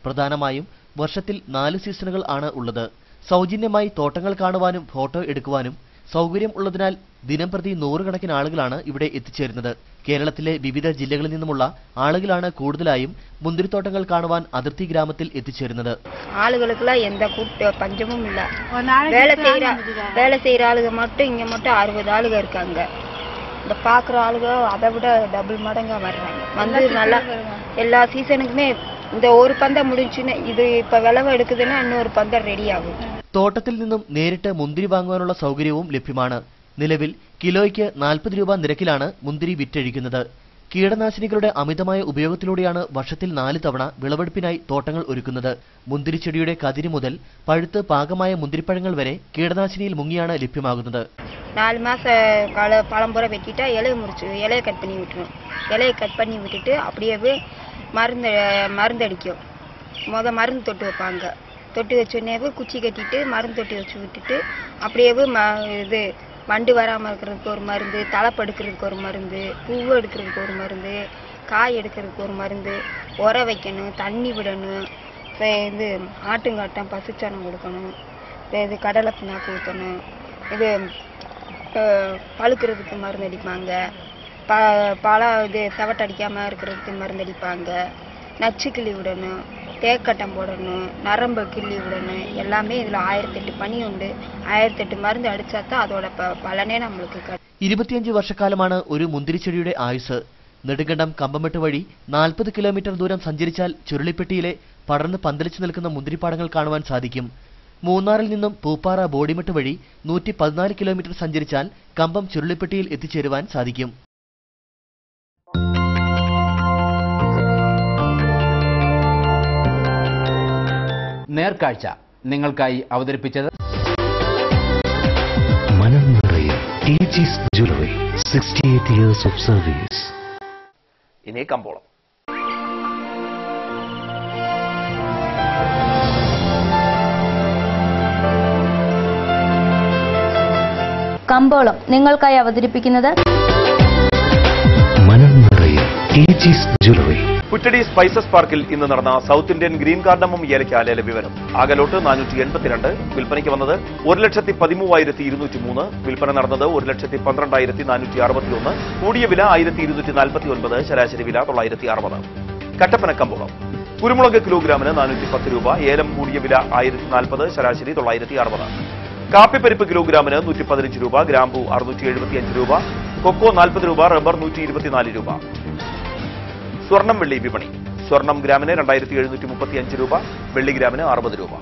പ്രധാനമായും വർഷത്തിൽ നാല് സീസണുകൾ ആണ് ഉള്ളത്. സൗജന്യമായി തോട്ടങ്ങൾ കാണുവാനും ഫോട്ടോ എടുക്കുവാനും സൗകര്യം ഉള്ളതിനാൽ ദിനംപ്രതി നൂറുകണക്കിന് ആളുകളാണ് ഇവിടെ എത്തിച്ചേരുന്നത്. കേരളത്തിലെ വിവിധ ജില്ലകളിൽ നിന്നുമുള്ള ആളുകളാണ് കൂടുതലായും മുന്തിരിത്തോട്ടങ്ങൾ കാണുവാൻ അതിർത്തി ഗ്രാമത്തിൽ എത്തിച്ചേരുന്നത്. ആളുകൾക്കുള്ള എന്താ കൂട്ട പഞ്ചമും ഇല്ല. வேலை செய்யற வேலை செய்யற ஆளுங்க மட்டும் இங்க மட்டும் அறுபது ஆளுங்க இருக்காங்க. இந்த பாக்குற ஆளுங்க அதை விட டபுள் மடங்கா வர்றாங்க. வந்து நல்லா எல்லா சீசனுக்குமே இந்த ஒரு பந்தம் முடிஞ்சுன்னா இது இப்ப விளவு எடுக்குதுன்னா இன்னொரு பந்தம் ரெடி ஆகும். തോട്ടത്തിൽ നിന്നും നേരിട്ട് മുന്തിരി വാങ്ങുവാനുള്ള സൗകര്യവും ലഭ്യമാണ്. നിലവിൽ കിലോയ്ക്ക് നാൽപ്പത് രൂപ നിരക്കിലാണ് മുന്തിരി വിറ്റഴിക്കുന്നത്. കീടനാശിനികളുടെ അമിതമായ ഉപയോഗത്തിലൂടെയാണ് വർഷത്തിൽ നാല് തവണ വിളവെടുപ്പിനായി തോട്ടങ്ങൾ ഒരുക്കുന്നത്. മുന്തിരിച്ചെടിയുടെ കതിര് മുതൽ പഴുത്ത് പാകമായ മുന്തിരിപ്പഴങ്ങൾ വരെ കീടനാശിനിയിൽ മുങ്ങിയാണ് ലഭ്യമാകുന്നത്. நாலு மாச கால பழம்புற வெட்டிட்டா இலையை முறிச்சு இலையை கட் பண்ணி விட்டுரும். இலையை கட் பண்ணி விட்டுட்டு அப்படியே மருந்து மருந்து அடிக்கும். முத மருந்து தொட்டு வைப்பாங்க. தொட்டு வச்சோடனே குச்சி கட்டிட்டு மருந்து தொட்டி வச்சு விட்டுட்டு அப்படியே இது வண்டு வராமல் இருக்கிறதுக்கு ஒரு மருந்து, தலைப்படுக்கிறதுக்கு ஒரு மருந்து, பூவு எடுக்கிறதுக்கு ஒரு மருந்து, காய் எடுக்கிறதுக்கு ஒரு மருந்து, உர வைக்கணும், தண்ணி விடணும், இது ஆட்டுங்காட்டம் பசுச்சாணம் கொடுக்கணும், இது கடலை பின்னாக்கு ஊற்றணும், இது பழுக்கிறதுக்கு மருந்து அடிப்பாங்க, ப பழம் இது செவட்டடிக்காமல் இருக்கிறதுக்கு மருந்து அடிப்பாங்க, நச்சு கிள்ளி விடணும், தேக்கட்டம் போடணும், நரம்பு கிள்ளி விடணும். எல்லாமே இதில் ஆயிரத்தெட்டு பணி ഉണ്ട്. ആയിരത്തെട്ട് മരുന്ന് അടിച്ചാൽ അതോടെ പലനെ നമ്മൾക്ക്. ഇരുപത്തിയഞ്ച് വർഷക്കാലമാണ് ഒരു മുന്തിരിച്ചെടിയുടെ ആയുസ്. നെടുങ്കണ്ടം കമ്പമെട്ട് വഴി നാൽപ്പത് കിലോമീറ്റർ ദൂരം സഞ്ചരിച്ചാൽ ചുരുളിപ്പെട്ടിയിലെ പടർന്ന് പന്തലിച്ചു നിൽക്കുന്ന മുന്തിരിപ്പാടങ്ങൾ കാണുവാൻ സാധിക്കും. മൂന്നാറിൽ നിന്നും പൂപ്പാറ ബോഡിമെട്ട് വഴി നൂറ്റി പതിനാല് കിലോമീറ്റർ സഞ്ചരിച്ചാൽ കമ്പം ചുരുളിപ്പെട്ടിയിൽ എത്തിച്ചേരുവാൻ സാധിക്കും. നേർക്കാഴ്ച നിങ്ങൾക്കായി അവതരിപ്പിച്ചത് മനം നിറയെ ടീച്ചീസ് jewellery sixty eight years of service. ഇനി കമ്പോളം. കമ്പോളം നിങ്ങൾക്കായി അവതരിപ്പിക്കുന്നത് മനം നിറയെ ടീച്ചീസ് ജ്വല്ലറി. കുറ്റടി സ്പൈസസ് പാർക്കിൽ ഇന്ന് നടന്ന സൗത്ത് ഇന്ത്യൻ ഗ്രീൻ കാർഡമം ഏലയ്ക്ക ലേല വിവരം. ആകലോട്ട് നാനൂറ്റി എൺപത്തിരണ്ട്, വിൽപ്പനയ്ക്ക് വന്നത് ഒരു ലക്ഷത്തി പതിമൂവായിരത്തി ഇരുന്നൂറ്റി മൂന്ന്, വിൽപ്പന നടന്നത് ഒരു ലക്ഷത്തി പന്ത്രണ്ടായിരത്തി നാനൂറ്റി അറുപത്തി ഒന്ന്, കൂടിയ വില ആയിരത്തി ഇരുന്നൂറ്റി നാൽപ്പത്തി ഒൻപത്, ശരാശരി വില തൊള്ളായിരത്തി അറുപത്. കട്ടപ്പന കമ്പോളം. കുരുമുളക് കിലോഗ്രാമിന് നാനൂറ്റി പത്ത് രൂപ, ഏലം കൂടിയ വില ആയിരത്തി നാൽപ്പത്, ശരാശരി തൊള്ളായിരത്തി അറുപത്. കാപ്പിപ്പരിപ്പ് കിലോഗ്രാമിന് നൂറ്റി പതിനഞ്ച് രൂപ, ഗ്രാമ്പു അറുന്നൂറ്റി എഴുപത്തി അഞ്ച് രൂപ, കൊക്കോ നാൽപ്പത് രൂപ, റബ്ബർ നൂറ്റി ഇരുപത്തിനാല് രൂപ. സ്വർണം വെള്ളി വിപണി. സ്വർണം ഗ്രാമിന് രണ്ടായിരത്തി എഴുന്നൂറ്റി മുപ്പത്തി അഞ്ച് രൂപ, വെള്ളി ഗ്രാമിന് അറുപത് രൂപ.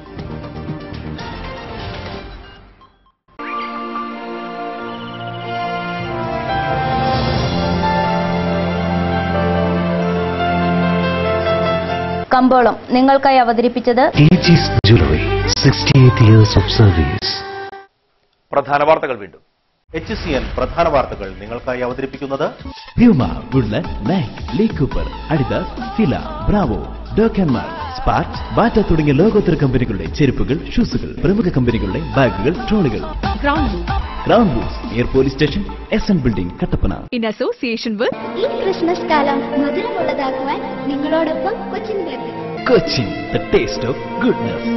കമ്പോളം നിങ്ങൾക്കായി അവതരിപ്പിച്ചത് ടീച്ചീസ് jewellery sixty eight years of service. പ്രധാന വാർത്തകൾ വീണ്ടും. എച്ച് സി എൻ പ്രധാന വാർത്തകൾ നിങ്ങൾക്കായി അവതരിപ്പിക്കുന്നത് Puma, Woodland, Nike, Lee Cooper, Adidas, Fila, Bravo, ഡോക്കൻമാർ, സ്പാർക്സ്, ബാറ്റ തുടങ്ങിയ ലോകോത്തര കമ്പനികളുടെ ചെരുപ്പുകൾ, ഷൂസുകൾ, പ്രമുഖ കമ്പനികളുടെ ബാഗുകൾ, ട്രോളികൾ. Crown boots, near police station, S N building, Kattappana. In association with ഈ ക്രിസ്മസ് കാലം മധുരമുള്ളതാക്കുവാൻ നിങ്ങളോടൊപ്പം Cochin club. Cochin, the taste of goodness.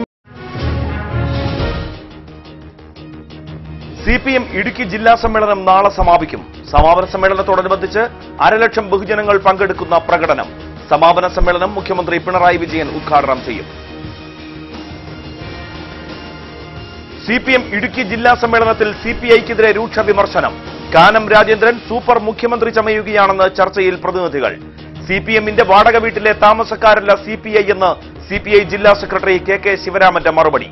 C P M Idukki ജില്ലാ സമ്മേളനം നാളെ സമാപിക്കും. സമാപന സമ്മേളനത്തോടനുബന്ധിച്ച് അരലക്ഷം ബഹുജനങ്ങൾ പങ്കെടുക്കുന്ന പ്രകടനം. സമാപന സമ്മേളനം മുഖ്യമന്ത്രി പിണറായി വിജയൻ ഉദ്ഘാടനം ചെയ്യും. സി പി എം ഇടുക്കി ജില്ലാ സമ്മേളനത്തിൽ സി പി ഐക്കെതിരെ രൂക്ഷ വിമർശനം. കാനം രാജേന്ദ്രൻ സൂപ്പർ മുഖ്യമന്ത്രി ചമയുകയാണെന്ന് ചർച്ചയിൽ പ്രതിനിധികൾ. സി പി എമ്മിന്റെ വാടക വീട്ടിലെ താമസക്കാരല്ല സി പി ഐ എന്ന് സി പി ഐ ജില്ലാ സെക്രട്ടറി കെ കെ ശിവരാമന്റെ മറുപടി.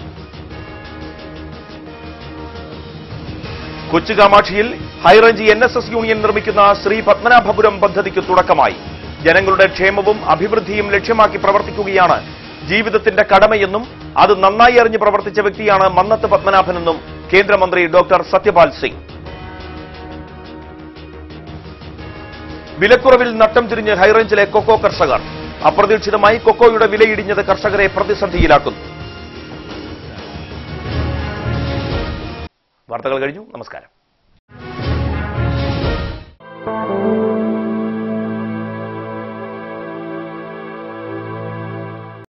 കൊച്ചുകാമാക്ഷിയിൽ high range N S S union നിർമ്മിക്കുന്ന ശ്രീ പത്മനാഭപുരം പദ്ധതിക്ക് തുടക്കമായി. ജനങ്ങളുടെ ക്ഷേമവും അഭിവൃദ്ധിയും ലക്ഷ്യമാക്കി പ്രവർത്തിക്കുകയാണ് ജീവിതത്തിന്റെ കടമയെന്നും അത് നന്നായി അറിഞ്ഞ് പ്രവർത്തിച്ച വ്യക്തിയാണ് മന്നത്ത് പത്മനാഭനെന്നും കേന്ദ്രമന്ത്രി ഡോക്ടർ സത്യപാൽ സിംഗ്. വിലക്കുറവിൽ നട്ടം തിരിഞ്ഞ് ഹൈറേഞ്ചിലെ കൊക്കോ കർഷകർ. അപ്രതീക്ഷിതമായി കൊക്കോയുടെ വിലയിടിഞ്ഞത് കർഷകരെ പ്രതിസന്ധിയിലാക്കുന്നു. വാർത്തകൾ കഴിഞ്ഞു. നമസ്കാരം.